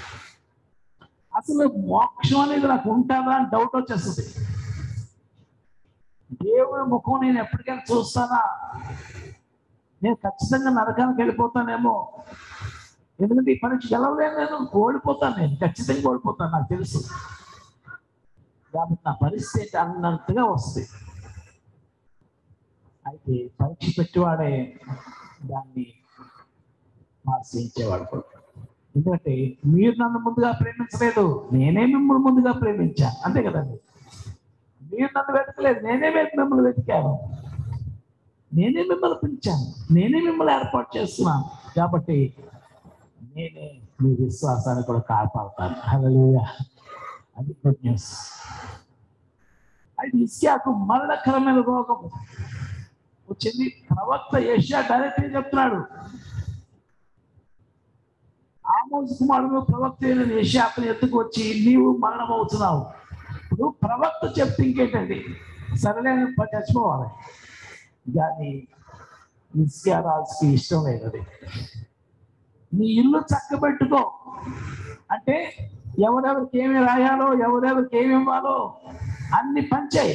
అసలు మోక్షం అనేది నాకు ఉంటుందా అని డౌట్ వచ్చేస్తుంది. దేవుడి ముఖం నేను ఎప్పటికైనా చూస్తానా? నేను ఖచ్చితంగా నరకానికి వెళ్ళిపోతానేమో. ఎందుకంటే ఈ పరీక్ష గెలవలేను, నేను ఓడిపోతాను, నేను ఖచ్చితంగా ఓడిపోతాను, నాకు తెలుసు. కాబట్టి నా పరిస్థితి అన్నట్టుగా వస్తుంది. అయితే పరీక్ష పెట్టేవాడే దాన్ని ఆశ్రయించేవాడు కూడా. ఎందుకంటే మీరు నన్ను ముందుగా ప్రేమించలేదు, నేనే మిమ్మల్ని ముందుగా ప్రేమించాను, అంతే కదండి. మీరు నన్ను వెతకలేదు, నేనే మిమ్మల్ని వెతికాను, నేనే మిమ్మల్ని పిలిచాను, నేనే మిమ్మల్ని ఏర్పాటు చేస్తున్నాను. కాబట్టి నేనే మీ విశ్వాసాన్ని కూడా కాపాడుతాను. హల్లెలూయా, అది గుడ్ న్యూస్. అయితే హిజ్కియాకు మరణకరమైన రోగం వచ్చింది. ప్రవక్త యెషయా డైరెక్ట్గా చెప్తున్నాడు. ఆమోజు కుమారుడు ప్రవక్త అయిన యెషయా అతని ఎత్తుకు వచ్చి, నీవు మరణం అవుతున్నావు. ఇప్పుడు ప్రవక్త చెప్తే ఇంకేంటండి, సరేలే చచ్చిపోవాలి. కానీ హిజ్కియా రాజుకి ఇష్టం లేదు అది. నీ ఇల్లు చక్కబెట్టుకో అంటే ఎవరెవరికి ఏమి రాయాలో, ఎవరెవరికి ఏమి ఇవ్వాలో అన్ని పంచాయి,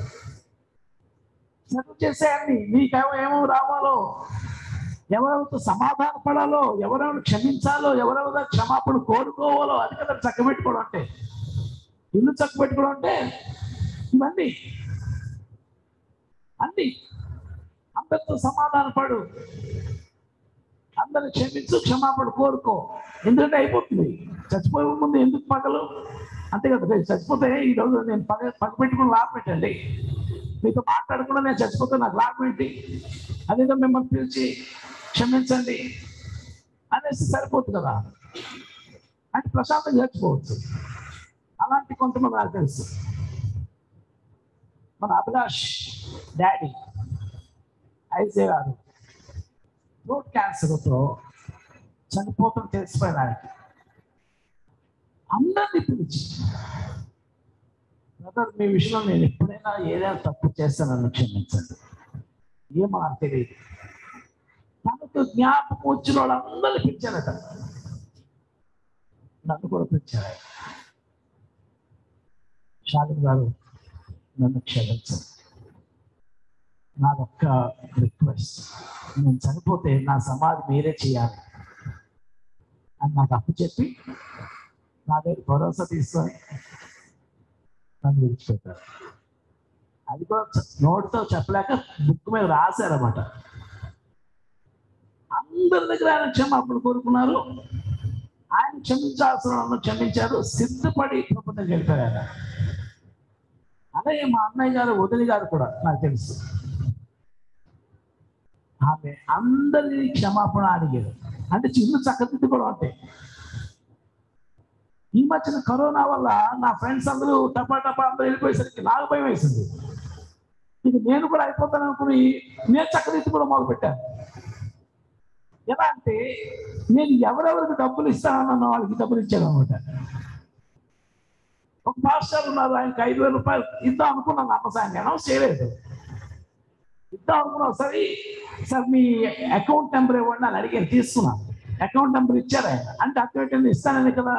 సెటిల్ చేసేయండి. నీకేమో రావాలో, ఎవరెవరితో సమాధాన పడాలో, ఎవరెవరు క్షమించాలో, ఎవరెవరి క్షమాపణ కోరుకోవాలో అది కదా చక్కబెట్టుకోవడం అంటే. ఇల్లు చక్కబెట్టుకోవడం అంటే ఇవన్నీ అన్ని. అందరితో సమాధాన పడు, అందరిని క్షమించు, క్షమాపణ కోరుకో. ఎందుకంటే అయిపోతుంది. చచ్చిపోయే ముందు ఎందుకు పగలు, అంతే కదా. చచ్చిపోతే ఈరోజు నేను పగ పెట్టుకుని లాభం ఏంటండి? మీతో మాట్లాడకుండా నేను చచ్చిపోతే నాకు లాభం ఏంటి? అదేదో మిమ్మల్ని పిలిచి క్షమించండి అనేసి సరిపోతుంది కదా, అంటే ప్రశాంతంగా చచ్చిపోవచ్చు. అలాంటి కొంతమంది నాకు తెలుసు. మన అభిలాష్ డాడీ ఐజే గారు థ్రోట్ క్యాన్సర్తో చనిపోతాం తెలిసిపోయడానికి అందరినీ పిలిచి, బ్రదర్ మీ విషయంలో నేను ఎప్పుడైనా ఏదైనా తప్పు చేస్తానని క్షమించండి, ఏమో నాకు తెలియదు. తనకు జ్ఞాపకం వచ్చిన వాళ్ళందరినీ పిలిచారట, నన్ను కూడా పిలిచారు. షాలిం గారు నన్ను క్షమించండి, నాదొక్క రిక్వెస్ట్, నేను చనిపోతే నా సమాధి మీరే చేయాలి అని నాకు అప్పు చెప్పి నా దగ్గర భరోసా తీసుకొని నన్ను విడిచిపెట్టారు. అది కూడా నోటితో చెప్పలేక బుక్ మీద రాశారన్నమాట. అందరి దగ్గర ఆయన క్షమాపణ కోరుకున్నారు, ఆయన క్షమించాల్సిన వాళ్ళను క్షమించారు, సిద్ధపడి ప్రపంచం గెలిపారు ఆయన. అలాగే మా అన్నయ్య గారు వదిలి గారు కూడా నాకు తెలుసు, ఆమె అందరినీ క్షమాపణ అడిగారు. అంటే చిన్న చక్కదిద్దుకోవడం అంటే. ఈ మధ్యన కరోనా వల్ల నా ఫ్రెండ్స్ అందరూ టపా అందరూ వెళ్ళిపోయేసరికి నాకు భయం వేసింది. ఇది నేను కూడా అయిపోతాను అనుకుని నేను చక్కదిద్దుకోవడం మొదలు పెట్టాను. ఎలా అంటే నేను ఎవరెవరికి డబ్బులు ఇస్తానన్న వాళ్ళకి డబ్బులు ఇచ్చాను అనమాట. ఒక పాస్టర్ ఉన్నారు, ఆయనకి 5,000 రూపాయలు ఇద్దాం అనుకున్నాను. అమ్మసాన్ని అనౌన్స్ చేయలేదు, ఇద్దాం అనుకున్నాను. సరే సార్ మీ అకౌంట్ నెంబర్ ఇవ్వండి అని అడిగాను, తీసుకున్నాను. అకౌంట్ నెంబర్ ఇచ్చారు ఆయన. అంటే అక్కడ ఇస్తానని కదా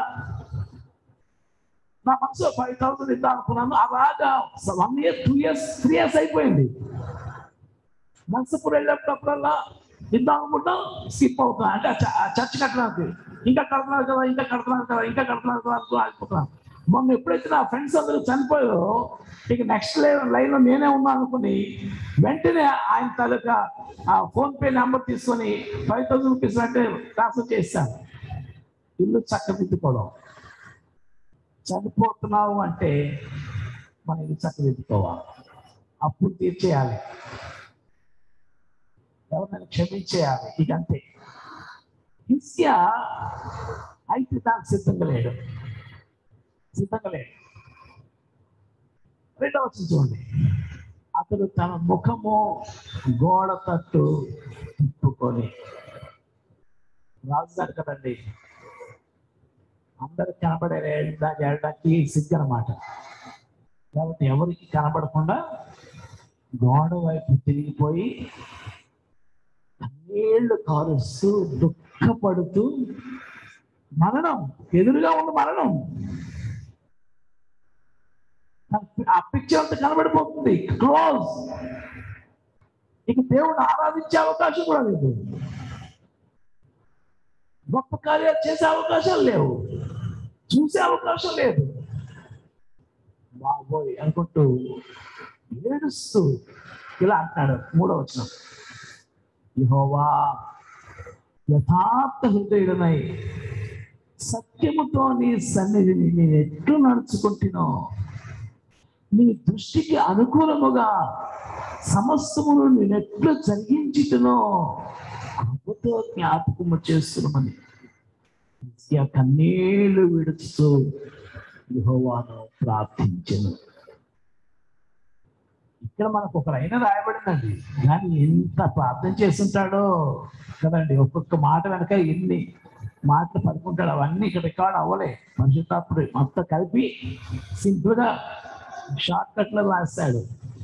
నా మనసు 5,000 ఇద్దాం అనుకున్నాను. అలాగా 1 year 2 years 3 years అయిపోయింది. నర్సపూర్ వెళ్ళేటప్పుడల్లా ఇద్దాం అనుకుంటాం, స్కిప్ అవుతాం. అంటే చర్చ్ కట్టడానికి ఇంకా కడుతున్నారు కదా, ఇంకా కడుతున్నారు కదా, ఇంకా కడుతున్నారు కదా అనుకో ఆగిపోతున్నాను. మొన్న ఎప్పుడైతే నా ఫ్రెండ్స్ అందరూ చనిపోయారో ఇక నెక్స్ట్ లైన్లో నేనే ఉన్నాను అనుకుని వెంటనే ఆయన తాలూకా ఫోన్పే నెంబర్ తీసుకొని 5,000 రూపీస్ అంటే ట్రాన్స్ఫర్ చేశాను. ఇల్లు చక్కదిద్దుకోవడం. చనిపోతున్నావు అంటే మన ఇల్లు చక్కదిద్దుకోవాలి, అప్పుడు తీర్చేయాలి, ఎవరినైనా క్షమించేయాలి. ఇక అంతే. హిజ్కియా అయితే దానికి సిద్ధంగా లేడు. రెండవ వచనం చూడండి. అతడు తన ముఖము గోడ తట్టు తిప్పుకొని, రాజుగారు కదండి, అందరికి కనబడే వెళ్ళడానికి సిగ్గు అన్నమాట. కాబట్టి ఎవరికి కనబడకుండా గోడ వైపు తిరిగిపోయి కన్నీళ్లు కారుస్తూ దుఃఖపడుతూ మరణం ఎదురుగా ఉన్న మరణం ఆ పిక్చర్ అంతా కనబడిపోతుంది, క్లోజ్. ఇక దేవుడు ఆరాధించే అవకాశం కూడా లేదు, గొప్ప కార్యాలు చేసే అవకాశాలు లేవు, చూసే అవకాశం లేదు. బాబోయ్ అనుకుంటూ ఏడుస్తూ ఇలా అంటున్నాడు 3వ వచనం, యెహోవా యథార్థ హృదయుడనై సత్యముతో నీ సన్నిధిని నేను ఎట్లు నడుచుకుంటునో, నీ దృష్టికి అనుకూలముగా సమస్తమును నేనెట్లు జరిగించుతునో కృపతో జ్ఞాపకము చేస్తున్నామని కన్నీళ్లు విడుస్తూ యెహోవాను ప్రార్థించెను. ఇక్కడ మనకు ఒకరైనా రాయబడిందండి, కానీ ఎంత ప్రార్థన చేస్తుంటాడో కదండి. ఒక్కొక్క మాట వెనక ఎన్ని మాటలు పడుకుంటాడు, అవన్నీ ఇక్కడ రికార్డ్ అవ్వలే. పరిశుద్ధాత్ముడు మొత్తం కలిపి సింపుల్గా షార్ట్ కట్లో రాస్తాడు.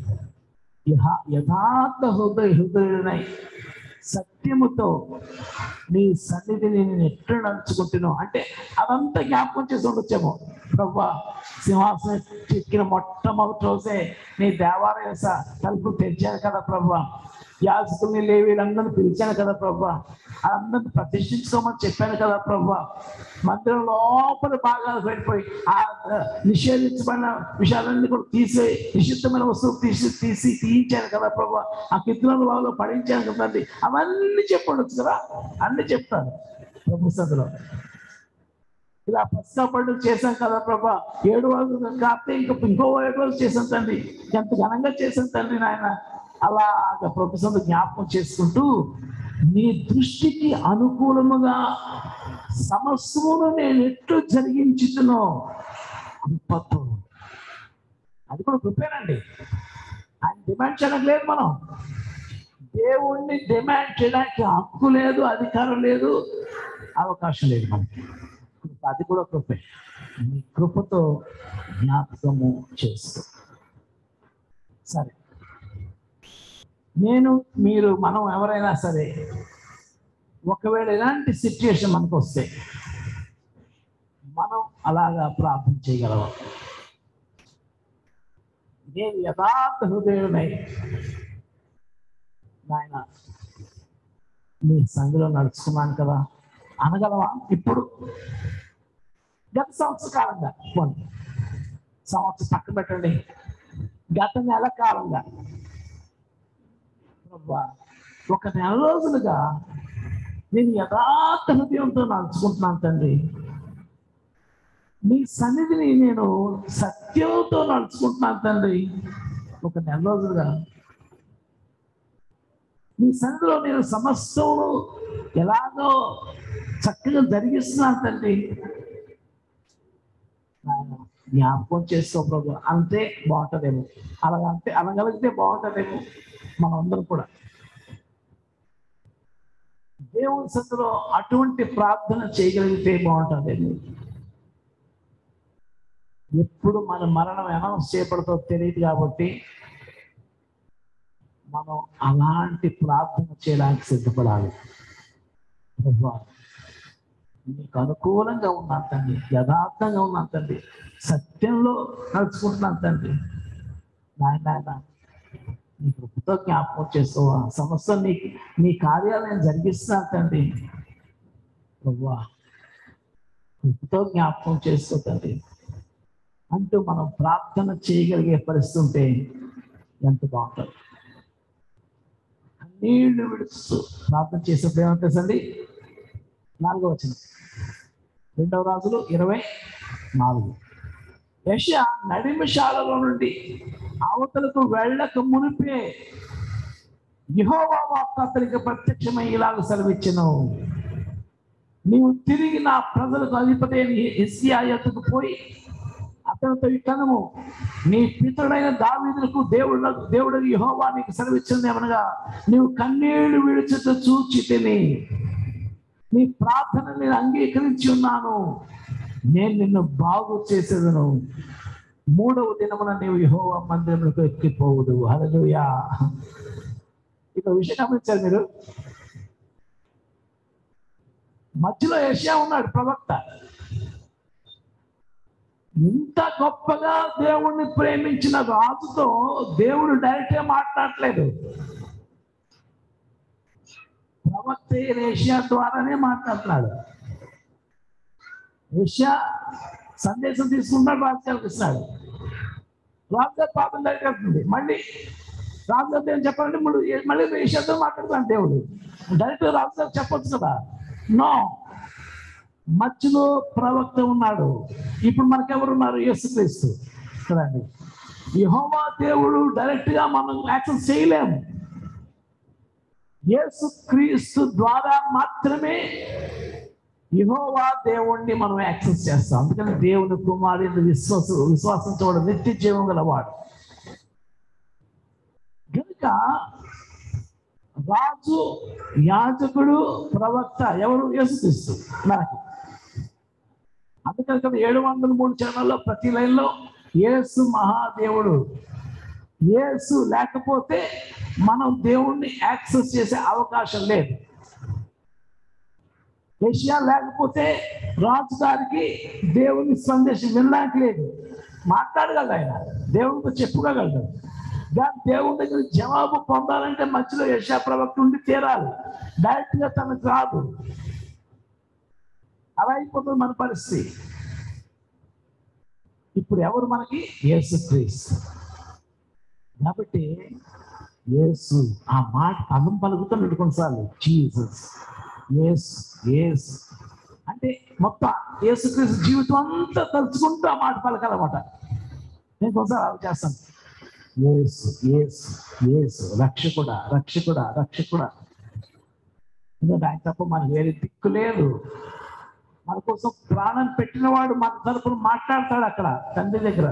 యథార్థ హృదయుడనై సత్యముతో నీ సన్నిధిని నేను ఎట్లా నడుచుకుంటున్నావు అంటే అదంతా జ్ఞాపకం చేసి ఉండొచ్చేమో. ప్రభువా, సింహాసనం ఎక్కిన మొట్టమొదటి రోజే నీ దేవాలయ తలుపు తెరిచాను కదా ప్రభువా, యాజకుల్ని లేవీలందరినీ పిలిచాను కదా ప్రభువా, అందరిని ప్రతిష్ఠించుకోమని చెప్పాను కదా ప్రభువా, మందిరం లోపల భాగాలు వెళ్ళిపోయి ఆ నిషేధించబడిన విషయాలన్నీ కూడా తీసి నిషిద్ధమైన వస్తువులు తీయించాను కదా ప్రభువా, ఆ కిద్దులను వాళ్ళలో పడించాను కదండి, అవన్నీ చెప్పండొచ్చు కదా. అన్ని చెప్తాను ప్రభు సభలో. ఇలా పస్కా పండుగ చేశాం కదా ప్రభా, 7 రోజులు కాకపోతే ఇంకో 7 రోజులు చేశాం తండ్రి, ఎంత ఘనంగా చేశాం తండ్రి నాయన. అలా ప్రభుత్వం జ్ఞాపకం చేసుకుంటూ నీ దృష్టికి అనుకూలముగా సమస్తమును నేను ఎట్లు జరిగించుతునో కృపతో. అది కూడా కృపేనండి, ఆయన డిమాండ్ చేయడానికి లేదు. మనం దేవుణ్ణి డిమాండ్ చేయడానికి హక్కు లేదు, అధికారం లేదు, అవకాశం లేదు మనకి. అది కూడా కృపే. నీ కృపతో జ్ఞాపకము చేస్తూ. సరే, మనం ఎవరైనా సరే ఒకవేళ ఎలాంటి సిచ్యుయేషన్ మనకు వస్తే మనం అలాగా ప్రార్థన చేయగలవా? నేను యథార్థ హృదయుడనై నాయన నీ సంఘంలో నడుచుకున్నాను కదా అనగలవా? ఇప్పుడు గత సంవత్సర కాలంగా, సంవత్సరం పక్కన పెట్టండి, గత నెల కాలంగా, ఒక నెల రోజులుగా నేను యథార్థ హృదయంతో నడుచుకుంటున్నాను తండ్రి, నీ సన్నిధిని నేను సత్యంతో నడుచుకుంటున్నాను తండ్రి. ఒక నెల రోజులుగా నీ సన్నిధిలో నేను సమస్తమును ఎలాగో చక్కగా జరిగిస్తున్నాను తండ్రి. జ్ఞాపకం చేస్తాం ప్రభు, అంతే బాగుంటుందేమో, అనగలిగితే బాగుంటుందేమో. మనం అందరం కూడా దేవుని సన్నిధిలో అటువంటి ప్రార్థన చేయగలిగితే బాగుంటుందేమో. ఎప్పుడు మన మరణం అనౌన్స్ చేయబడుతో తెలియదు కాబట్టి మనం అలాంటి ప్రార్థన చేయడానికి సిద్ధపడాలి. ప్రభువా, నీకు అనుకూలంగా ఉన్నాను తండ్రి, యథార్థంగా ఉన్నాను తండ్రి, సత్యంలో నడుచుకుంటున్నాను తండ్రి. నాయన నీ కృపతో జ్ఞాపకం చేస్తావా, సమస్య నీ కార్యాలు నేను జరిగిస్తున్నాను తండ్రి. ప్రభువా, కృపతో జ్ఞాపకం చేస్తూ తండ్రి అంటూ మనం ప్రార్థన చేయగలిగే పరిస్థితి ఉంటే ఎంత బాగుంటుంది. కన్నీళ్లు విడుస్తూ ప్రార్థన చేసేప్పుడు ఏమంటుందండి? 4వ వచనం, 2వ రాజులు 24. యెషయా నడిమిశాలలో నుండి అవతలకు వెళ్ళక మునిపే యెహోవా వాక్కు అతనికి ప్రత్యక్షమై ఇలాగ సెలవిచ్చెను, నీవు తిరిగి నా ప్రజలకు అధిపతి హిజ్కియా యొద్దకు పోయి అతనితో ఇట్లనము, నీ పితరుడైన దావీదుకు దేవుడు యెహోవా నీకు సెలవిచ్చినది ఏమనగా, నీవు కన్నీళ్లు విడుచుట చూచి తిని నీ ప్రార్థన నేను అంగీకరించి ఉన్నాను, నేను నిన్ను బాగు చేసేదను, 3వ దినమున నీవు యెహోవా మందిరములకు ఎక్కిపోవుదు. హల్లెలూయా. ఇక విషయం గమనించారు మీరు? మధ్యలో యెషయా ఉన్నాడు ప్రవక్త. ఇంత గొప్పగా దేవుణ్ణి ప్రేమించిన రాజుతో దేవుడు డైరెక్ట్గా మాట్లాడలేదు, ప్రవక్త యెషయా ద్వారానే మాట్లాడుతున్నాడు. యెషయా సందేశం తీసుకుంటాడు, రాజుగారికి ఇస్తున్నాడు. రాజుగారు పాపం దగ్గరికి మళ్ళీ రాజుగారు దేవుని చెప్పాలంటే మళ్ళీ యెషయాతో మాట్లాడుతున్నాడు దేవుడు. డైరెక్ట్ రాజుగారు చెప్పొచ్చు కదా, నో, మధ్యలో ప్రవక్త ఉన్నాడు. ఇప్పుడు మనకెవరు ఉన్నారు? యేసుక్రీస్తు కదండి. యెహోవా దేవుడు డైరెక్ట్ గా మనం యాక్సెస్ చేయలేము. యేసుక్రీస్తు ద్వారా మాత్రమే యెహోవా దేవుణ్ణి మనం యాక్సెస్ చేస్తాం. అందుకని దేవుని కుమారుని విశ్వాసించబడు నిత్య జీవం గలవాడు. కనుక రాజు, యాజకుడు, ప్రవక్త ఎవరు? యేసుక్రీస్తు మనకి. అందుకని కదా 703 చరణాల్లో ప్రతి లైన్లో యేసు మహాదేవుడు. యేసు లేకపోతే మనం దేవుణ్ణి యాక్సెస్ చేసే అవకాశం లేదు. యెషయా లేకపోతే రాజుగారికి దేవుని సందేశం వినడానికి లేదు. మాట్లాడగలడు, ఆయన దేవుడితో చెప్పుకోగలడు. కానీ దేవుడి దగ్గర జవాబు పొందాలంటే మధ్యలో యెషయా ప్రవక్త ఉండి తీరాలి, డైరెక్ట్ గా తనకు రాదు. అలా అయిపోతుంది మన పరిస్థితి. ఇప్పుడు ఎవరు మనకి? యేసుక్రీస్తు. కాబట్టి యేసు ఆ మాట పదం పలుకుతున్నాడు కొన్నిసార్లు, జీసస్, యేసు, యేసు అంటే మొత్తం యేసుక్రీస్తు జీవితం అంతా తలుచుకుంటూ ఆ మాట పలకాలన్నమాట. నేను కొన్నిసార్లు అలా చేస్తాను, యేసు యేసు యేసు, రక్షకుడా రక్షకుడా రక్షకుడా. ఎందుకంటే ఆయన తప్ప మనకు వేరే దిక్కు లేదు. మన కోసం ప్రాణం పెట్టినవాడు మన తరపున మాట్లాడతాడు అక్కడ తండ్రి దగ్గర.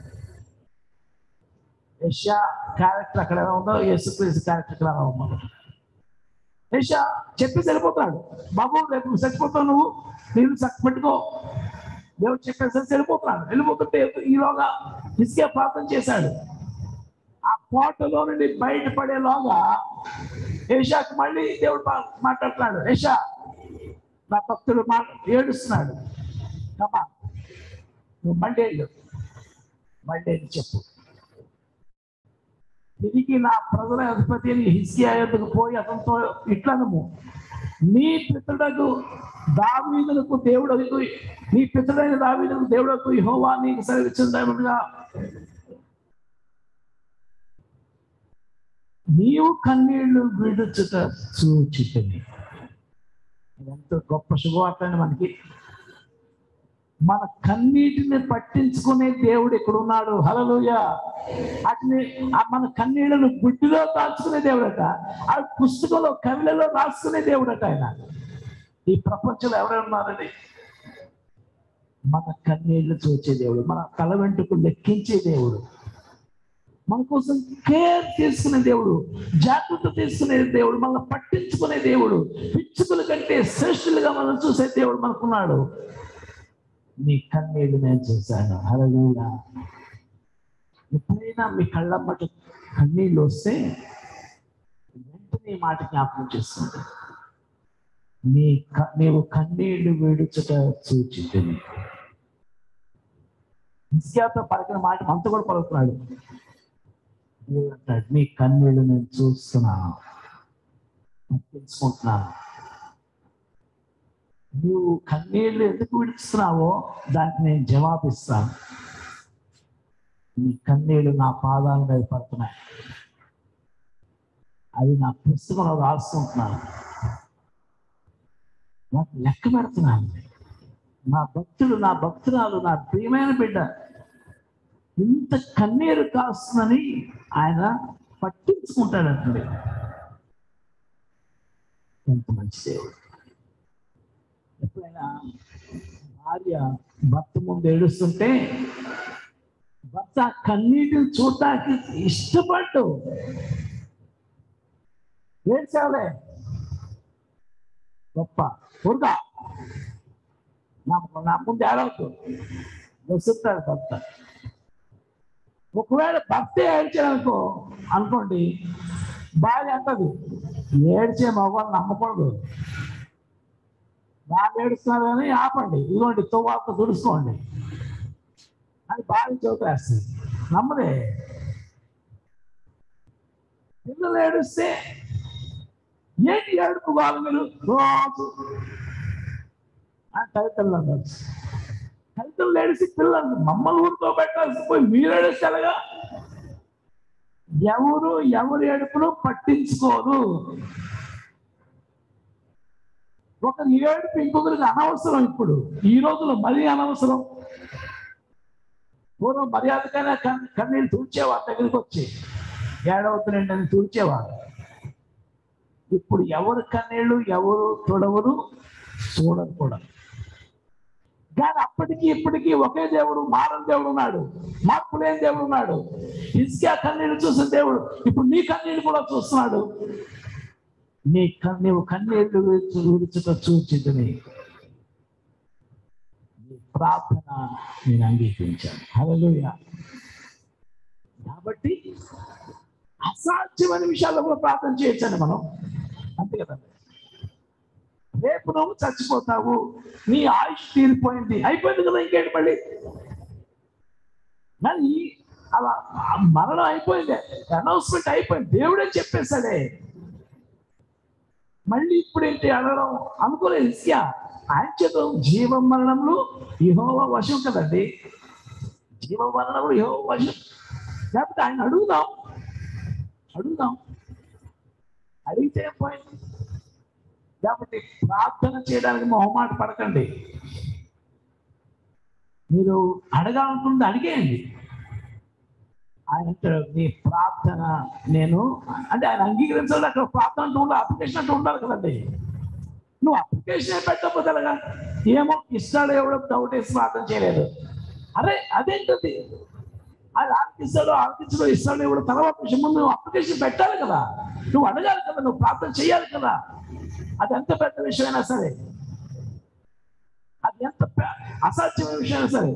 యెషయా క్యారెక్టర్ అక్కడ ఎలా ఉందో యేసుక్రీస్తు క్యారెక్టర్ అక్కడ ఎలా ఉందో. యెషయా చెప్పేసి వెళ్ళిపోతాడు, బాబు రేపు నువ్వు చచ్చిపోతావు, నువ్వు నేను పెట్టుకో, దేవుడు చెప్పేసి వెళ్ళిపోతున్నాడు. వెళ్ళిపోతుంటే ఈలోగా హిజ్కియా ప్రార్థన చేశాడు. ఆ కోటలో నుండి బయటపడేలోగా యెషయాకు మళ్ళీ దేవుడు మాట్లాడుతున్నాడు. యెషయా నా భక్తుడు ఏడుస్తున్నాడు, కమా నువ్వు మళ్ళీ చెప్పు, తిరిగి నా ప్రజల అధిపతి హిజ్కియా యొద్దకు పోయి అతనితో ఇట్లనము, నీ పితరుడకు దావీదులకు దేవుడకు, నీ పితరుడైన దావీదులకు దేవుడకు యెహోవా నీకు సెలవిచ్చిందనగా, నీవు కన్నీళ్లు విడుచుట చూచితిని. ఎంతో గొప్ప శుభవార్త మనకి. మన కన్నీటిని పట్టించుకునే దేవుడు ఇక్కడ ఉన్నాడు. హల్లెలూయా. అట్ని మన కన్నీళ్లను గుడ్డిలో దాచుకునే దేవుడట, ఆ పుస్తకంలో కవిలలో రాసుకునే దేవుడట ఆయన. ఈ ప్రపంచంలో ఎవరైనా ఉన్నారండి? మన కన్నీళ్లు చూచే దేవుడు, మన తల వెంట్రుకు లెక్కించే దేవుడు, మన కోసం కేర్ తీసుకునే దేవుడు, జాగ్రత్త తీసుకునే దేవుడు, మనల్ని పట్టించుకునే దేవుడు, పిచ్చుకుల కంటే శ్రేష్ఠులుగా మనం చూసే దేవుడు మనకున్నాడు. నీ కన్నీళ్ళు నేను చూశాను. హల్లెలూయా. ఎప్పుడైనా మీ కళ్ళమ్మట కన్నీళ్ళు వస్తే వెంటనే ఈ మాట జ్ఞాపకం చేస్తుంది, నీవు కన్నీళ్లు విడుచుట చూచితిని. హిజ్కియాతో పలికిన మాట మనతో కూడా పలుకుతున్నాడు. దేవుడు అంటాడు, నీ కన్నీళ్లు నేను చూస్తున్నాను, పట్టించుకుంటున్నాను. నువ్వు కన్నీళ్లు ఎందుకు విడుస్తున్నావో దానికి నేను జవాబిస్తాను. నీ కన్నీళ్లు నా పాదాల మీద పడుతున్నాయి, అది నా పుస్తకంలో రాసుకుంటున్నాను, నాకు లెక్క పెడుతున్నాను. నా భక్తుడు, నా భక్తురాలు, నా ప్రియమైన బిడ్డ ఇంత కన్నీరు కాస్తుందని ఆయన పట్టించుకుంటాడంటే ఎంత మంచి దేవుడు. ఎప్పుడైనా భార్య భర్త ముందు ఏడుస్తుంటే భర్త కన్నీటిని చూడటానికి ఇష్టపడ్డు ఏడ్చాలే గొప్ప ఊరుగా నా ముందు ఏడవద్దు వస్తుంటాడు భర్త. ఒకవేళ భర్త ఏడ్చాడనుకో అనుకోండి, భార్య అంటది ఏడ్చే మగవాళ్ళు నమ్మకూడదు, వాళ్ళు ఏడుస్తున్నారు అని ఆపండి, ఇదిగోండి తువ్వాలతో తుడుచుకోండి అని భార్య చదువుతాస్తుంది. నమ్మదే. పిల్లలు ఏడుస్తే ఏంటి ఏడుపు కాదు మీరు రోజు అని తల్లిదండ్రులు అన్నారు. తల్లిదండ్రులు ఏడిసి పిల్లలు మమ్మల్ని ఊరితో పెట్టాల్సి పోయి మీరు ఏడుస్తేలాగా. ఎవరి ఏడుపును పట్టించుకోరు. ఒకరి ఏడుపు ఇంకొకరికి అనవసరం. ఇప్పుడు ఈ రోజులో మరీ అనవసరం. పూర్వం మర్యాదకైనా కన్నీళ్ళు తుడిచేవారు, దగ్గరికి వచ్చి ఏడవుతుందండి అని తుడిచేవారు. ఇప్పుడు ఎవరు కన్నీళ్ళు ఎవరు తొడవరు, చూడరు కూడా. కానీ అప్పటికి ఇప్పటికీ ఒకే దేవుడు, మారని దేవుడు ఉన్నాడు, మార్పు లేని దేవుడు ఉన్నాడు. హిజ్కియా కన్నీళ్ళు చూసిన దేవుడు ఇప్పుడు నీ కన్నీళ్ళు కూడా చూస్తున్నాడు. నీవు కన్నీళ్ళు విడుచుట చూచితిని, నీ ప్రార్థన నేను అంగీకరించాను. హల్లెలూయా. కాబట్టి అసాధ్యమైన విషయాల్లో కూడా ప్రార్థన చేయొచ్చండి మనం, అంతే కదా. రేపు నువ్వు చచ్చిపోతావు, నీ ఆయుష్ తీరిపోయింది, అయిపోయింది కదా, ఇంకేంటి మళ్ళీ. కానీ అలా మరణం అయిపోయింది, అనౌన్స్మెంట్ అయిపోయింది, దేవుడే చెప్పేశాడే. మళ్ళీ ఇప్పుడు ఏంటి అడగడం అనుకోలేదు హిజ్కియా. ఆయన చేత జీవ మరణములు యెహోవా వశం కదండి, జీవ మరణములు యెహోవా వశం. లేకపోతే ఆయన అడుగుదాం అడిగితే పోయింది. కాబట్టి ప్రార్థన చేయడానికి మొహమాట పడకండి. మీరు అడగాలనుకుంటే అడిగేయండి. ఆయన నీ ప్రార్థన నేను అంటే ఆయన అంగీకరించాలి. అక్కడ ప్రార్థన అంటూ ఉండాలి, అప్లికేషన్ అంటూ ఉండాలి కదండి. నువ్వు అప్లికేషన్ పెట్టకపోతే ఎలాగా? ఏమో ఇస్తాడు ఎవడో డౌట్ వేసి ప్రార్థన చేయలేదు. అదేంటది? ఆయన ఆలకించడం ఇస్తాడు ఎవడో తర్వాత విషయం. ముందు నువ్వు అప్లికేషన్ పెట్టాలి కదా, నువ్వు అడగాలి కదా, నువ్వు ప్రార్థన చేయాలి కదా. అది ఎంత పెద్ద విషయమైనా సరే, అది ఎంత అసాధ్యమైన విషయమైనా సరే,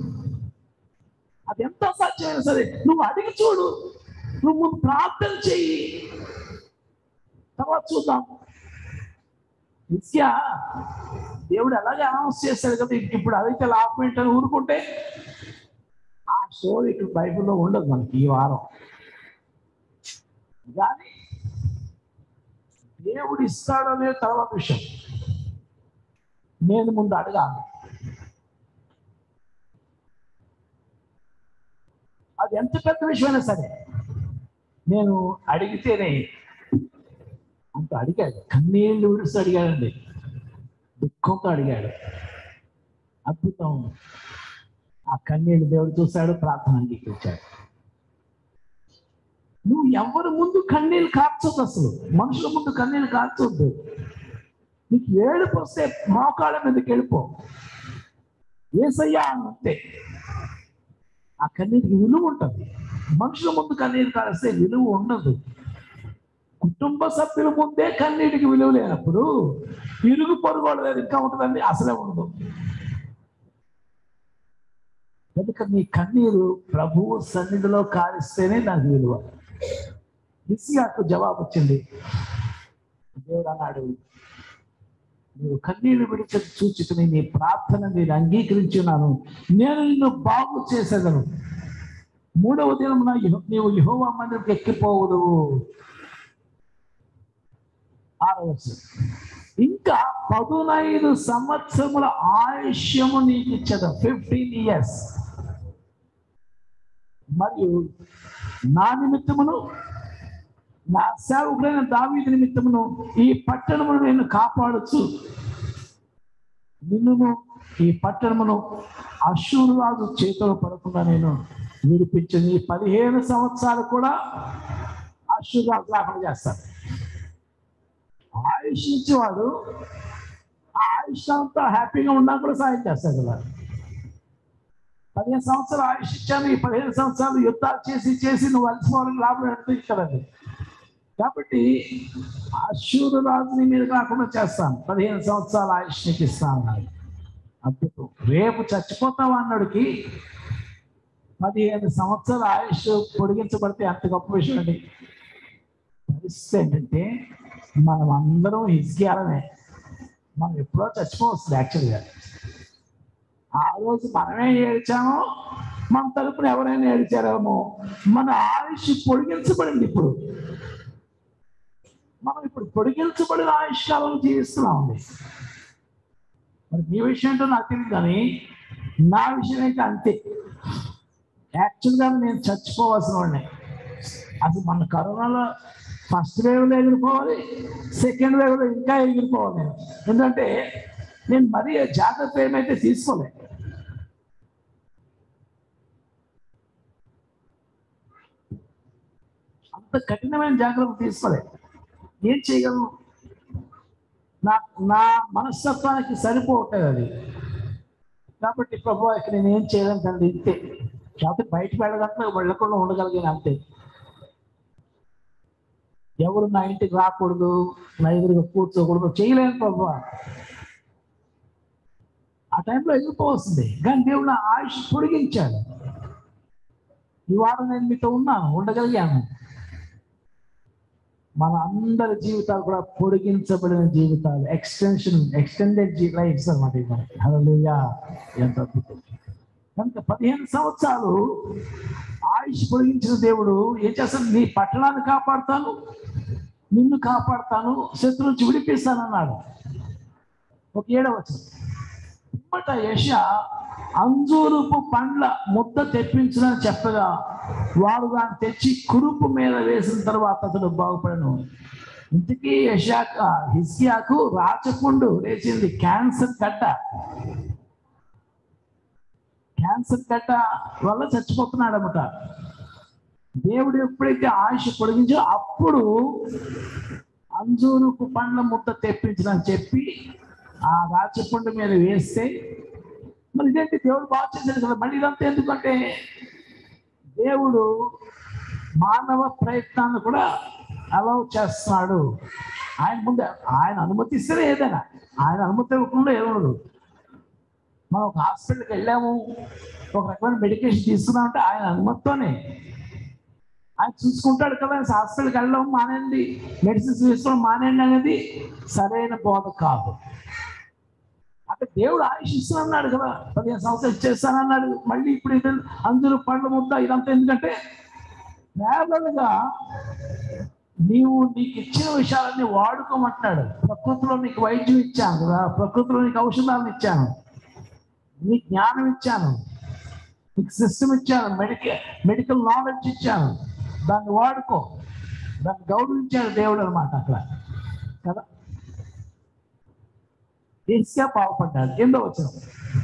అది ఎంత అసాధ్యమైనా సరే నువ్వు అడిగి చూడు. నువ్వు ముందు ప్రార్థన చెయ్యి, తర్వాత చూద్దాం. హిజ్కియా దేవుడు ఎలాగే అనౌన్స్ చేశాడు కదా, ఇప్పుడు అదైతే లాభం ఏంటని ఊరుకుంటే ఆ స్టోరీ ఇక్కడ బైబిల్లో ఉండదు మనకి ఈ వారం. కానీ దేవుడు ఇస్తాడనే తర్వాత విషయం. నేను ముందు అడగాలి. అది ఎంత పెద్ద విషయమైనా సరే నేను అడిగితేనే. అంత అడిగాడు, కన్నీళ్ళు విడిచి అడిగాడండి, దుఃఖంతో అడిగాడు. అద్భుతం. ఆ కన్నీళ్ళు దేవుడు చూశాడు, ప్రార్థన అంగీకరించాడు. నువ్వు ఎవరి ముందు కన్నీళ్ళు కార్చొద్దు, అసలు మనుషుల ముందు కన్నీళ్ళు కార్చొద్దు. నీకు ఏడుపు వస్తే మోకాళ్ళ మీదకి వెళ్ళిపో, యేసయ్యా అంతే. ఆ కన్నీటికి విలువ ఉంటుంది. మనుషుల ముందు కన్నీరు కారిస్తే విలువ ఉండదు. కుటుంబ సభ్యుల ముందే కన్నీటికి విలువ లేనప్పుడు ఇరుగు పొరుగు వాళ్ళ దగ్గర ఇంకా ఉంటుందండి, అసలే ఉండదు. కనుక నీ కన్నీరు ప్రభువు సన్నిధిలో కారిస్తేనే నాకు విలువ. హిజ్కియాకు జవాబు వచ్చింది. దేవుడు అన్నాడు, నీవు కన్నీళ్లు విడిచి చూచుకుని నీ ప్రార్థన నేను అంగీకరించున్నాను, నేను నిన్ను బాగు చేసేదను. 3వ దినమున నీవు యెహోవా మందిరంకి ఎక్కిపోవుదు. 6వ వచనం, ఇంకా 15 సంవత్సరముల ఆయుష్యము నీకు ఇచ్చదు, 15 years. మరియు నా నిమిత్తమును నా సేవకుడైన దావీదు నిమిత్తమును ఈ పట్టణమును నేను కాపాడుచు నిన్నును ఈ పట్టణమును అష్షూరు రాజు చేతిలో పడకుండా నేను విడిపించింది. ఈ 15 సంవత్సరాలు కూడా అష్షూరు రాజు లేకుండా చేస్తాను. ఆయుష్ ఇచ్చేవాడు ఆ ఆయుష్ అంతా హ్యాపీగా ఉన్నా కూడా సాయం చేస్తాడు కదా. 15 సంవత్సరాలు ఆయుష్ ఇచ్చాను, ఈ 15 సంవత్సరాలు యుద్ధాలు చేసి నువ్వు అలసిపోవాలని లాభం ఎడుతుంది కదండి. కాబట్టి అష్షూరు రాజుని మీద కాకుండా చేస్తాను, 15 సంవత్సరాల ఆయుష్ నీకు ఇస్తాను. అద్భుతం. రేపు చచ్చిపోతావు అన్నాడికి 15 సంవత్సరాల ఆయుష్ పొడిగించబడితే అంత గొప్ప విషయం అండి. పరిస్థితి ఏంటంటే మనం అందరం హిజ్కియాలనే. మనం ఎప్పుడో చచ్చిపోవస్తుంది యాక్చువల్గా. ఆ రోజు మనమే ఏడ్చామో, మన తరపున ఎవరైనా ఏడ్చారేమో, మన ఆయుష్ పొడిగించబడింది. మనం ఇప్పుడు పొడిగించబడిన ఆయుష్ కాలం జీవిస్తున్నామండి. మరి మీ విషయం ఏంటో నాకు తెలియదు, కానీ నా విషయం అయితే అంతే. యాక్చువల్గా నేను చచ్చిపోవాల్సిన వాడిని. అసలు మన కరోనాలో ఫస్ట్ వేవ్లో ఎగిరిపోవాలి, సెకండ్ వేవ్లో ఇంకా ఎగిరిపోవాలి నేను. ఎందుకంటే నేను మరీ జాగ్రత్త ఏమైతే తీసుకోలేదు. అంత కఠినమైన జాగ్రత్త తీసుకోలేదు. ఏం చేయగలను? నా మనస్తత్వానికి సరిపోవట్లేదు అది. కాబట్టి ప్రభు ఇక్కడ నేను ఏం చేయలేను తండ్రి, ఇంతే. కాబట్టి బయటకు వెళ్ళకుండా ఉండగలిగాను అంతే. ఎవరు నా ఇంటికి రాకూడదు, నా ఎదురుగా కూర్చోకూడదు, చేయలేను ప్రభు. ఆ టైంలో ఎగిరిపోవస్తుంది. కానీ దేవుడు నా ఆయుష్ పొడిగించాడు. ఈ వారం నేను మీతో ఉన్నాను, ఉండగలిగాను. మన అందరి జీవితాలు కూడా పొడిగించబడిన జీవితాలు, ఎక్స్టెండెడ్ లైఫ్స్ అన్నమాట. మనకి హల్లెలూయా, ఎంత అద్భుతం. కనుక 15 సంవత్సరాలు ఆయుష్ పొడిగించిన దేవుడు ఏం చేస్తాడు? నీ పట్టణాన్ని కాపాడుతాను, నిన్ను కాపాడుతాను, శత్రు నుంచి విడిపిస్తానన్నాడు. ఒక 7వ వచనం. పిమ్మట యెషయా అంజూరపు పండ్ల ముద్ద తెప్పించునని చెప్పగా వాడు దాన్ని తెచ్చి కురుపు మీద వేసిన తర్వాత అతడు బాగుపడను. ఇంతకీ హిజ్కియాకు రాచపుండు లేచింది, క్యాన్సర్ గడ్డ వల్ల చచ్చిపోతున్నాడు అన్నమాట. దేవుడు ఎప్పుడైతే ఆయుష్ పొడిగించో అప్పుడు అంజూరుపు పండ్ల ముద్ద తెప్పించదని చెప్పి ఆ రాచపుండు మీద వేస్తే, మరి ఇదేంటి దేవుడు బాగా చేశాడు కదా, మళ్ళీ ఇదంతా ఎందుకంటే దేవుడు మానవ ప్రయత్నాన్ని కూడా అలౌ చేస్తున్నాడు. ఆయన ముందు ఆయన అనుమతిస్తేనే ఏదైనా, ఆయన అనుమతి ఇవ్వకుండా ఏముండదు. మనం ఒక హాస్పిటల్కి వెళ్ళాము, ఒక రకమైన మెడికేషన్ తీసుకున్నామంటే ఆయన అనుమతితోనే. ఆయన చూసుకుంటాడు కదా. హాస్పిటల్కి వెళ్ళడం మానేయండి, మెడిసిన్స్ తీసుకోవడం మానేయండి అనేది సరైన బోధ కాదు. అంటే దేవుడు ఆయుష్ ఇస్తున్నాడు కదా, 15 సంవత్సరాలు ఇచ్చేస్తానన్నాడు. మళ్ళీ ఇప్పుడు ఇది అందరూ పండ్ల ముద్ద ఇదంతా ఎందుకంటే నేరుగా నీకు ఇచ్చిన విషయాలన్నీ వాడుకోమంటున్నాడు. ప్రకృతిలో నీకు వైద్యం ఇచ్చాను కదా, ప్రకృతిలో నీకు ఔషధాలను ఇచ్చాను, నీకు జ్ఞానం ఇచ్చాను, నీకు సిస్టమ్ ఇచ్చాను, మెడికల్ నాలెడ్జ్ ఇచ్చాను, దాన్ని వాడుకో. దాన్ని గౌరవించాడు దేవుడు అనమాట అక్కడ కదా. హిజ్కియా బాగుపడ్డాడు. 8వ వచనం.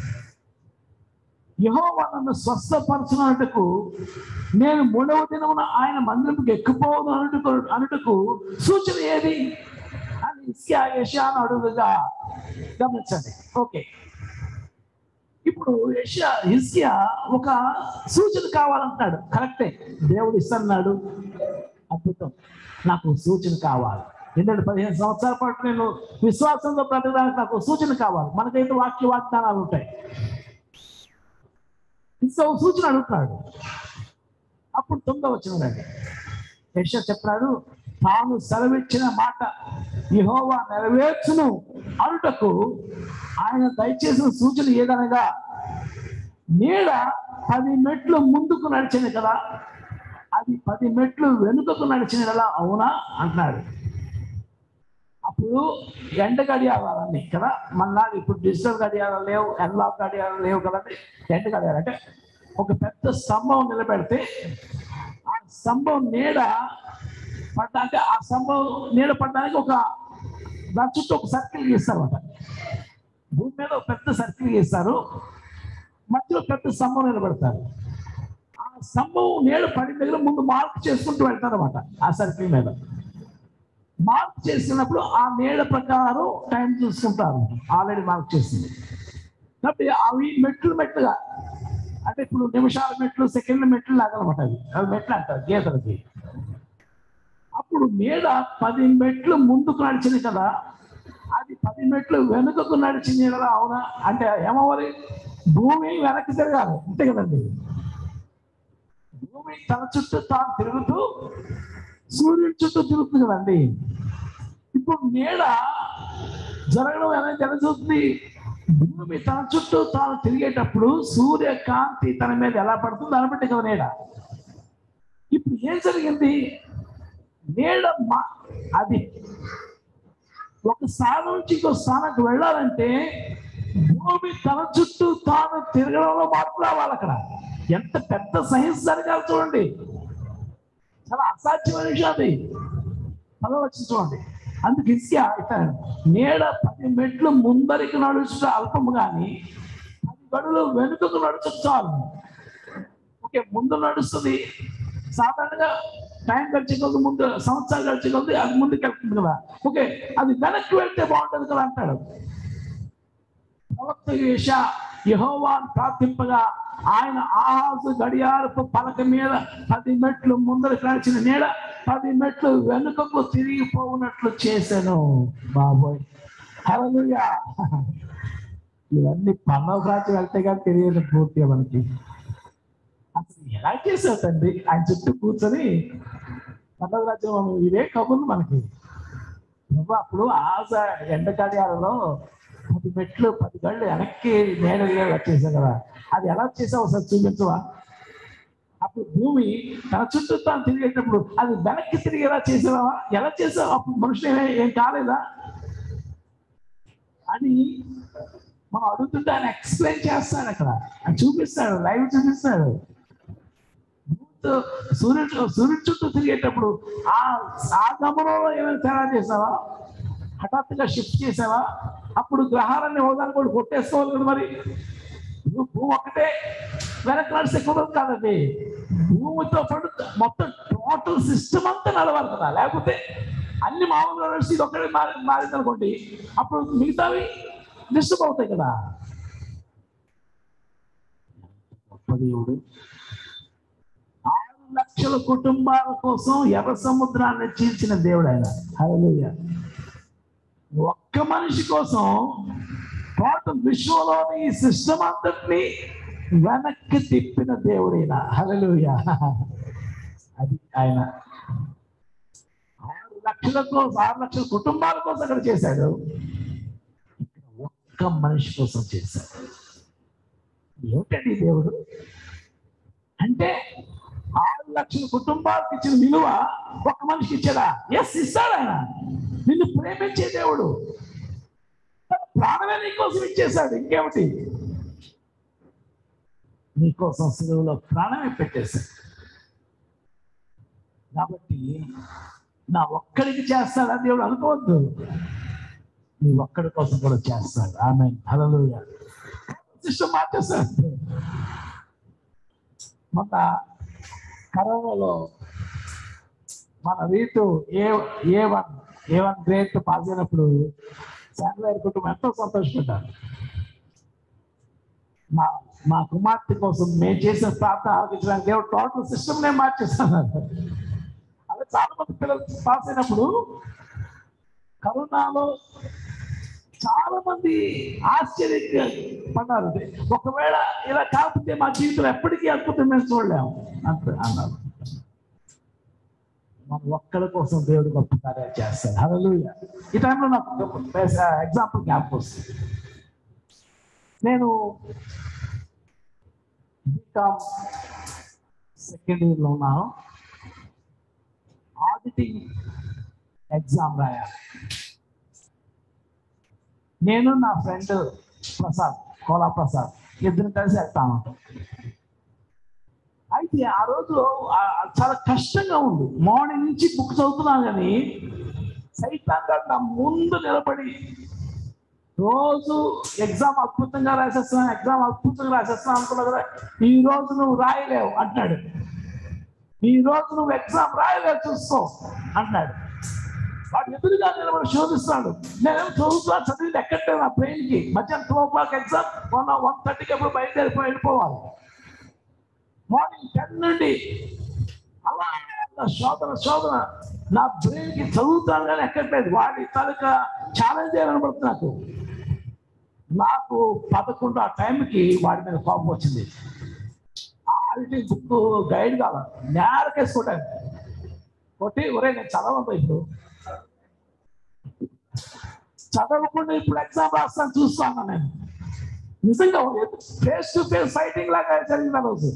యెహోవా నన్ను స్వస్థపరచునట్టుకు నేను 3వ దినమున ఆయన మందిరముకు ఎక్కిపోవను అనుటకు సూచన ఏది అని హిజ్కియా యెషయాను అడుగుగా గమనించండి. ఓకే, ఇప్పుడు హిజ్కియా ఒక సూచన కావాలంటున్నాడు. కరెక్టే, దేవుడు ఇస్తున్నాడు, అద్భుతం. నాకు సూచన కావాలి. ఎందుకంటే 15 సంవత్సరాల పాటు నేను విశ్వాసంతో బ్రతకడానికి నాకు సూచన కావాలి. మనకైతే వాగ్దానాలు ఉంటాయి. ఇంకో సూచన అడుగుతున్నాడు. అప్పుడు 9వ వచనం అండి. యెషయా చెప్పాడు, తాను సెలవిచ్చిన మాట యెహోవా నెరవేర్చును అనుటకు ఆయన దయచేసిన సూచన ఏదనగా నీడ 10 మెట్లు ముందుకు నడిచింది కదా, అది 10 మెట్లు వెనుకకు నడిచిన కదా, అవునా అంటున్నాడు. అప్పుడు ఎండ గడియారాలన్నీ కదా, మళ్ళీ ఇప్పుడు డిజిటల్ గడియారాలు లేవు, ఎన్లాక్ గడియారాలు లేవు కదండి. ఎండ గడియారం అంటే ఒక పెద్ద స్తంభం నిలబెడితే ఆ స్తంభం నీడ పడ్డా, అంటే ఆ స్తంభం నీడ పడడానికి దాని చుట్టూ ఒక సర్కిల్ గీస్తారు అన్నమాట. భూమి మీద ఒక పెద్ద సర్కిల్ గీస్తారు, మధ్యలో పెద్ద స్తంభం నిలబెడతారు. ఆ స్తంభం నీడ పడిన దగ్గర ముందు మార్క్ చేసుకుంటూ వెళ్తారు అన్నమాట. ఆ సర్కిల్ మీద మార్క్ చేసినప్పుడు ఆ నీడ ప్రకారం టైం చూసుకుంటారు. ఆల్రెడీ మార్క్ చేసింది కాబట్టి అవి మెట్లుగా, అంటే ఇప్పుడు నిమిషాల మెట్లు, సెకండ్ల మెట్లు లాగనమాట. అవి మెట్లు అంటారు గీతలకి. అప్పుడు నీడ 10 మెట్లు ముందుకు నడిచింది కదా, అది 10 మెట్లు వెనుకకు నడిచింది కదా, అవునా అంటే ఏమవ్వాలి? భూమి వెనక్కి తిరగాలి, అంతే కదండి. భూమి తన చుట్టూ తాను తిరుగుతూ సూర్యుడి చుట్టూ తిరుగుతుంది కదండి. ఇప్పుడు నీడ జరగడం ఎలా జరుగుతుంది? భూమి తన చుట్టూ తాను తిరిగేటప్పుడు సూర్యకాంతి తన మీద ఎలా పడుతుంది దాన్ని బట్టి కదా నీడ. ఇప్పుడు ఏం జరిగింది? నీడ అది ఒక స్థానం నుంచి ఇంకో స్థానానికి వెళ్ళాలంటే భూమి తన చుట్టూ తాను తిరగడంలో మార్పు రావాలి. అక్కడ ఎంత పెద్ద సైన్స్ జరగాలి చూడండి, చాలా అసాధ్యమైన విషయం అది. వచ్చి చూడండి. అందుకు ఇసుక ఇస్తాను, నీడ 10 మెట్లు ముందరికి నడుచుట అల్పము కానీ 10 గడులు వెనుకకు నడుచు చాలు. ఓకే, ముందు నడుస్తుంది సాధారణంగా, టైం గడిచే కొద్ది ముందు, సంవత్సరాలు గడిచే కొద్ది అది ముందుకు వెళ్తుంది కదా. ఓకే, అది వెనక్కి వెళ్తే బాగుంటుంది కదా అంటాడు. ప్రవక్త యెషయా యెహోవాను ప్రార్థింపగా ఆయన ఆహాజు గడియారపు పలక మీద 10 మెట్లు ముందరకు నడిచిన నీడ 10 మెట్లు వెనుకకు తిరిగిపోవునట్లు చేశాను. బాబోయ్, హల్లెలూయా. ఇవన్నీ పన్నవ రాత్రి వెళ్తే కానీ తెలియదు పూర్తిగా మనకి. అసలు ఎలా చేసావు తండ్రి? ఆయన చుట్టూ కూర్చొని పన్నవ రాత్రి మనం ఇవే కబుర్లు మనకి. అప్పుడు ఆశ ఎండ గడియారంలో 10 మెట్లు 10 గళ్ళు వెనక్కి నేడగా వచ్చేసావు కదా, అది ఎలా చేసావు ఒకసారి చూపించవా? అప్పుడు భూమి తన చుట్టూ తాను తిరిగేటప్పుడు అది వెనక్కి తిరిగేలా చేసావా? ఎలా చేసావు? అప్పుడు మనుషులు ఏం కాలేదా అని మనం అడుగుతుంటే ఆయన ఎక్స్ప్లెయిన్ చేస్తాడు. అక్కడ ఆయన చూపిస్తాడు, లైవ్ చూపిస్తాడు. సూర్యుడు చుట్టూ తిరిగేటప్పుడు ఆ గమనంలో ఏమైనా తేడా చేసావా? హఠాత్తుగా షిఫ్ట్ చేసావా? అప్పుడు గ్రహాలన్నీ హోదాలు కూడా కొట్టేసుకోవాలి కదా. మరి భూమి ఒక్కటే వెనక్కి నడిస్తే కుదరదు కాదండి. భూమితో పాటు మొత్తం టోటల్ సిస్టమ్ అంతా నడవాలి కదా, లేకపోతే అన్ని మామూలుగా నడిచి ఇది ఒక్కడే మారింది అనుకోండి, అప్పుడు మిగతావి డిస్టర్బ్ అవుతాయి కదా. గొప్ప దేవుడు 6 లక్షల కుటుంబాల కోసం ఎర్ర సముద్రాన్ని చీల్చిన దేవుడు ఆయన. హల్లెలూయా. ఒక్క మనిషి కోసం టోటల్ విశ్వంలోని ఈ సిస్టమ్ అంతటిని వెనక్కి తిప్పిన దేవుడైన. హల్లెలూయా. అది ఆయన 6 లక్షల కుటుంబాల కోసం అక్కడ చేశాడు, ఇక్కడ ఒక్క మనిషి కోసం చేశాడు. ఏమిటండి దేవుడు అంటే? 6 లక్షల కుటుంబాలకు ఇచ్చిన విలువ ఒక్క మనిషికి ఇచ్చాడా? ఎస్, ఇస్తాడు. ఆయన నిన్ను ప్రేమించే దేవుడు ప్రాణమే నీకోసం ఇచ్చేశాడు. ఇంకేమిటి? నీకోసం సిలువలో ప్రాణమే పెట్టేశాడు. కాబట్టి నా ఒక్కడికి చేస్తాడా దేవుడు అనుకోవద్దు, నీ ఒక్కడి కోసం కూడా చేస్తాడు. Amen, hallelujah. సిస్టమ్ మార్చేస్తాడు. మొన్న కరోనాలో మన రీతు A1 గ్రేడ్ పాస్ అయినప్పుడు శాండ్లైర్ కుటుంబం ఎంతో సంతోషపడ్డారు. మా కుమార్తె కోసం మేము చేసిన ప్రార్థన ఆలోచించడానికి దేవుడు టోటల్ సిస్టమ్ నేను మార్చేస్తున్నారు. అదే చాలా మంది పిల్లలు పాస్ అయినప్పుడు కరోనాలో చాలా మంది ఆశ్చర్యపడ్డారు. ఒకవేళ ఇలా కాకపోతే మా జీవితంలో ఎప్పటికీ అద్భుతం మేము చూడలేము అంతే అన్నారు. మన ఒక్కడి కోసం దేవుడు గొప్ప కార్యాలు చేస్తాడు. హల్లెలూయా. ఈ టైంలో నాకు ఎగ్జాంపుల్ జ్ఞాపకం వస్తుంది. నేను బీకామ్ సెకండ్ ఇయర్లో ఉన్నాను. ఆడిటింగ్ ఎగ్జామ్ రాయాలి. నేను నా ఫ్రెండ్ కోలా ప్రసాద్ ఇద్దరు కలిసి వెళ్తా ఉంటాం. అయితే ఆ రోజు చాలా కష్టంగా ఉంది. మార్నింగ్ నుంచి బుక్ చదువుతున్నా కానీ సైతాన్ గారు నా ముందు నిలబడి రోజు ఎగ్జామ్ అద్భుతంగా రాసేస్తున్నా అనుకున్నా కదా, ఈ రోజు నువ్వు రాయలేవు అంటున్నాడు. ఈ రోజు నువ్వు ఎగ్జామ్ రాయలేవు చూసుకో అంటున్నాడు. వాడు ఎదురుగా నిలబడి శోధిస్తున్నాడు. నేనేమో చదివింది ఎక్కట్లేదు నా బ్రెయిన్కి. మధ్యాహ్నం 2 o'clock ఎగ్జామ్, 1:30కి ఎప్పుడు వెళ్ళిపోవాలి. మార్నింగ్ 10 నుండి అలా శోధన నా బ్రెయిన్కి చదువుతాను కానీ ఎక్కట్లేదు. వాడి తాలూకా ఛాలెంజ్ కనబడుతుంది నాకు 11 ఆ టైంకి వాడి మీద కోపం వచ్చింది. ఆడిటింగ్ బుక్ గైడ్ కావాలి నేరకేసుకుంటాను కొట్టి, ఒరే నేను చదవను ఇప్పుడు చదవకుండా ఇప్పుడు ఎగ్జామ్ రాస్తాను చూస్తాను నేను. నిజంగా ఫేస్ టు ఫేస్ ఫైటింగ్ లాగా జరిగింది ఆ రోజు.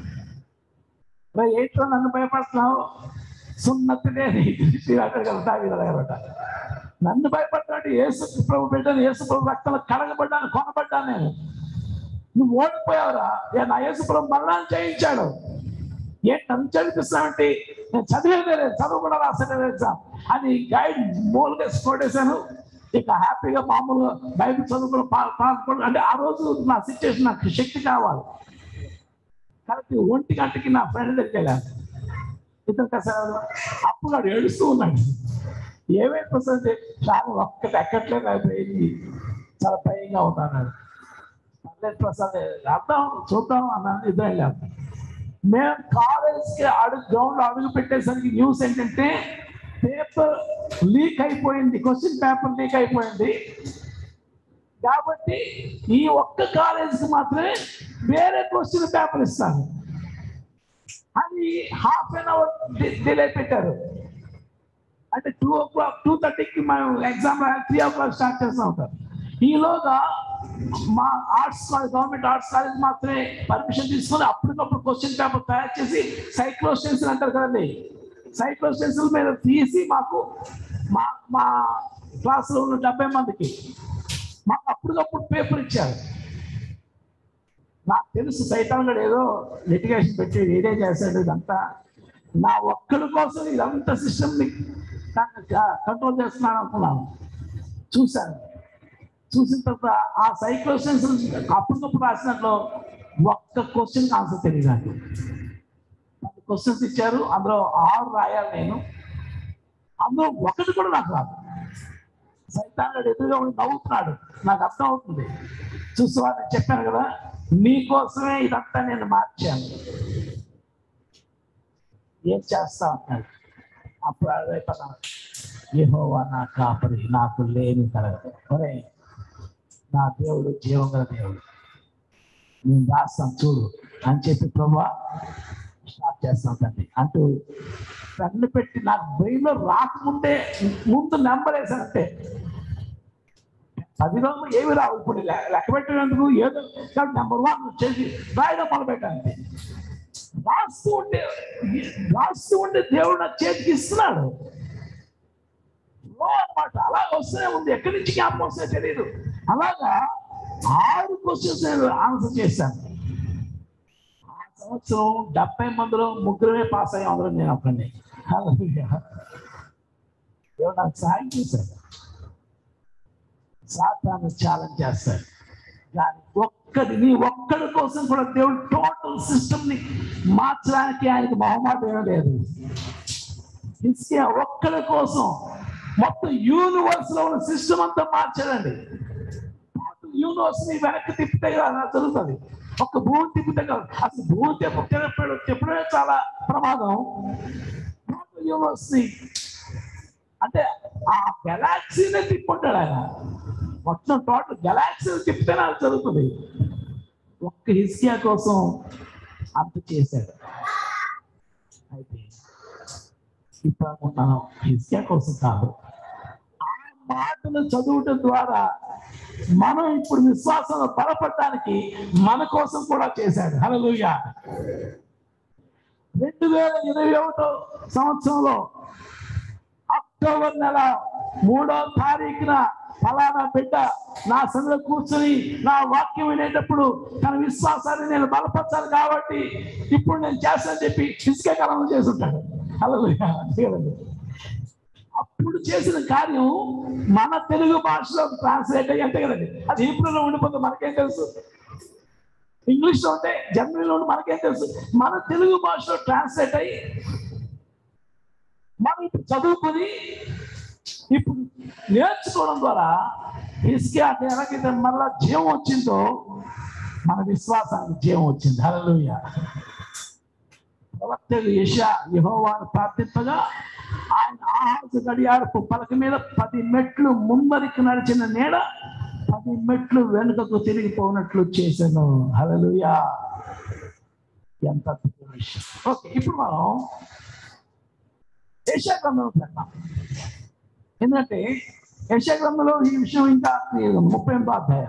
ఏంటో నన్ను భయపడుతున్నావు, సున్నతినే అడగలట. నన్ను భయపడ్డాడు, యేసు ప్రభు బిడ్డను, యేసు ప్రభు రక్తంలో కడగబడ్డాను, కొనబడ్డాను నేను. నువ్వు ఓడిపోయావురా, నా యేసు ప్రభు మరణాన్ని చేయించాడు. ఏంటి నన్ను చదివిస్తున్నావంటే నేను చదివేదే లేదు, చదువు కూడా రాసలేదు ఎగ్జామ్ అని గైడ్ మూలుగా కొట్టేశాను. ఇక హ్యాపీగా మామూలుగా బైబిల్ చదువుకుని అంటే ఆ రోజు నా సిచ్యువేషన్, నాకు శక్తి కావాలి. కాబట్టి 1 గంటకి నా ఫ్రెండ్ దగ్గరికి వెళ్ళాను. ఇతను కసాడు, అప్పుడు వాడు ఏడుస్తూ ఉన్నాడు. ఏమైపోతుంది, చాలా ఒక్కటి ఎక్కట్లేదు, అయిపోయింది, చాలా భయంగా ఉన్నాడు. పర్లేదు ప్రసాద్, అర్థం చూద్దాం అన్నాను. ఇద్దరు వెళ్ళాము. మేము కాలేజ్కి గ్రౌండ్ అడుగు పెట్టేసరికి న్యూస్ ఏంటంటే పేపర్ లీక్ అయిపోయింది, క్వశ్చన్ పేపర్ లీక్ అయిపోయింది. కాబట్టి ఈ ఒక్క కాలేజీకి మాత్రమే వేరే క్వశ్చన్ పేపర్ ఇస్తాను అని ½ an hour డిలే పెట్టారు. అంటే 2 o'clock 2:30కి మేము ఎగ్జామ్ 3 o'clock స్టార్ట్ చేస్తూ ఉంటారు. ఈలోగా మా arts college, government arts college మాత్రమే పర్మిషన్ తీసుకొని అప్పటికప్పుడు క్వశ్చన్ పేపర్ తయారు చేసి సైక్లోస్టెన్సిల్ అంటారు కదండి, సైక్లోస్టెన్సిల్ మీద తీసి మాకు మా క్లాసులో ఉన్న 70 మందికి మాకు అప్పటికప్పుడు పేపర్ ఇచ్చారు. నాకు తెలుసు సైతాన్ గడు ఏదో లిటిగేషన్ పెట్టి ఏదే చేశాడు, ఇదంతా నా ఒక్కడి కోసం ఇదంతా సిస్టమ్ని కంట్రోల్ చేస్తున్నాను అనుకున్నాను. చూసిన తర్వాత ఆ సైక్లోసెన్స్ అప్పటికప్పుడు రాసినట్లు ఒక్క క్వశ్చన్ ఆన్సర్ తెలియదు నాకు. 10 క్వశ్చన్స్ ఇచ్చారు, అందులో 6 రాయాలి నేను, అందులో ఒకటి కూడా నాకు రాదు. సైతాన్ గడు ఎదురుగా ఉండి నవ్వుతున్నాడు, నాకు అర్థం అవుతుంది. చూసుకో, నేను చెప్పాను కదా, నీకోసమే ఇదంతా నేను మార్చాను, ఏం చేస్తా అన్నాడు. అప్పుడు అదైపోతాను, యెహోవా నా కాపరి, నాకు లేని కలగదు. ఒరే, నా దేవుడు జీవంగల దేవుడు, నేను రాస్తాను చూడు అని చెప్పి ప్రభువా స్టార్ట్ చేస్తాను తండ్రి అంటూ పెన్ను పెట్టి నాకు బ్రెయిన్లో రాకముందే ముందు నెంబర్ వేసానంటే 10 రోజులు ఏమి రావు. ఇప్పుడు లెక్క పెట్టేందుకు ఏదో నెంబర్ 1 చేసి రాయడం మొదలుపెట్టాను. రాస్తూ ఉంటే దేవుడు నా చేతికి ఇస్తున్నాడు అన్నమాట. అలా వస్తూనే ఉంది, ఎక్కడి నుంచి జ్ఞాపకం వస్తే తెలియదు. అలాగా 6 క్వశ్చన్స్ నేను ఆన్సర్ చేశాను. ఆ సంవత్సరం 70 మందిలో 3 పాస్ అయ్యాం, అందరం నేను ఒక్కడిని. దేవుడు నాకు సహాయం చేశాడు. సాతాను ఛాలెంజ్ చేస్తాడు, కానీ నీ ఒక్కడి కోసం కూడా దేవుడు టోటల్ సిస్టమ్ ని మార్చడానికి ఆయనకి మొహమాటం ఏమీ లేదు. హిజ్కియా ఒక్కడి కోసం మొత్తం యూనివర్స్ లో ఉన్న సిస్టమ్ అంతా మార్చాడండి. యూనివర్స్ ని వెనక్కి తిప్పితే కదా జరుగుతుంది, ఒక్క భూమి తిప్పితే కాదు. అసలు భూమి చెప్పడమే చాలా ప్రమాదం. యూనివర్స్ ని అంటే ఆ గెలాక్సీనే తిప్పుంటాడు ఆయన. మొత్తం టోటల్ గెలాక్సీ తిప్పితేనే అది జరుగుతుంది. ఒక్క హిజ్కియా కోసం అంత చేశాడు. అయితే ఇప్పుడు అనుకుంటున్నాను, హిజ్కియా కోసం కాదు, ఆ మాటలు చదువుట ద్వారా మనం ఇప్పుడు విశ్వాసంలో బలపడటానికి మన కోసం కూడా చేశాడు. హల్లెలూయా. 2021 సంవత్సరంలో అక్టోబర్ నెల 3వ తారీఖున ఫలానా బిడ్డ నా సన్నిధిలో కూర్చొని నా వాక్యం వినేటప్పుడు తన విశ్వాసాన్ని నేను బలపరచాలి కాబట్టి ఇప్పుడు నేను చేస్తానని చెప్పి హిజ్కియా కాలంలో చేసి ఉంటాడు. హల్లెలూయా. అప్పుడు చేసిన కార్యం మన తెలుగు భాషలో ట్రాన్స్లేట్ అయ్యి అంతే కదండి. అది హీబ్రూలో ఉండిపోతుంది, మనకేం తెలుసు. ఇంగ్లీష్లో ఉంటే జర్మనీలో ఉండి మనకేం తెలుసు. మన తెలుగు భాషలో ట్రాన్స్లేట్ అయ్యి మనం ఇప్పుడు చదువుకొని ఇప్పుడు నేర్చుకోవడం ద్వారా హిజ్కియా ఎలాగైతే మళ్ళా జీవం వచ్చిందో మన విశ్వాసానికి జీవం వచ్చింది. హల్లెలూయా. ప్రవక్త యెషయా యెహోవాను ప్రార్థింపగా ఆయన ఆహాజు గడియారపు పలక మీద 10 మెట్లు ముందరికి నడిచిన నీడ 10 మెట్లు వెనుకకు తిరిగిపోయినట్లు చేశాను. హల్లెలూయా. ఎంత అద్భుతమైన విషయం. ఓకే, ఇప్పుడు మనం యెషయా గ్రంథంలోకి వెళ్దాం. ఎందుకంటే యెషయా గ్రంథంలో ఈ విషయం ఇంకా 38వ అధ్యాయం,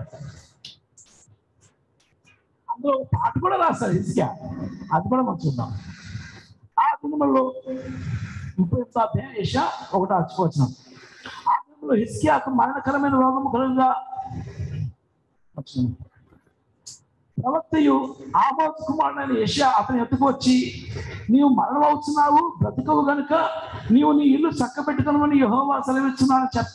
అందులో ఒక పాట కూడా రాస్తారు హిజ్కియా, అది కూడా మనం చూద్దాం. ఆ దినములలో 38వ అధ్యాయం యెషయా 1వ వచనం. ఆ దినములో హిజ్కియాకు మరణకరమైన రోగము కలుగుగా ప్రవక్తయు ఆమోజ్ కుమారుడైన యెషయా అతని ఎత్తుకు వచ్చి, నీవు మరణమవుతున్నావు, బ్రతుకవు గనుక నీవు నీ ఇల్లు చక్కబెట్టుకుని యెహోవా సెలవిస్తున్నాను చెప్ప.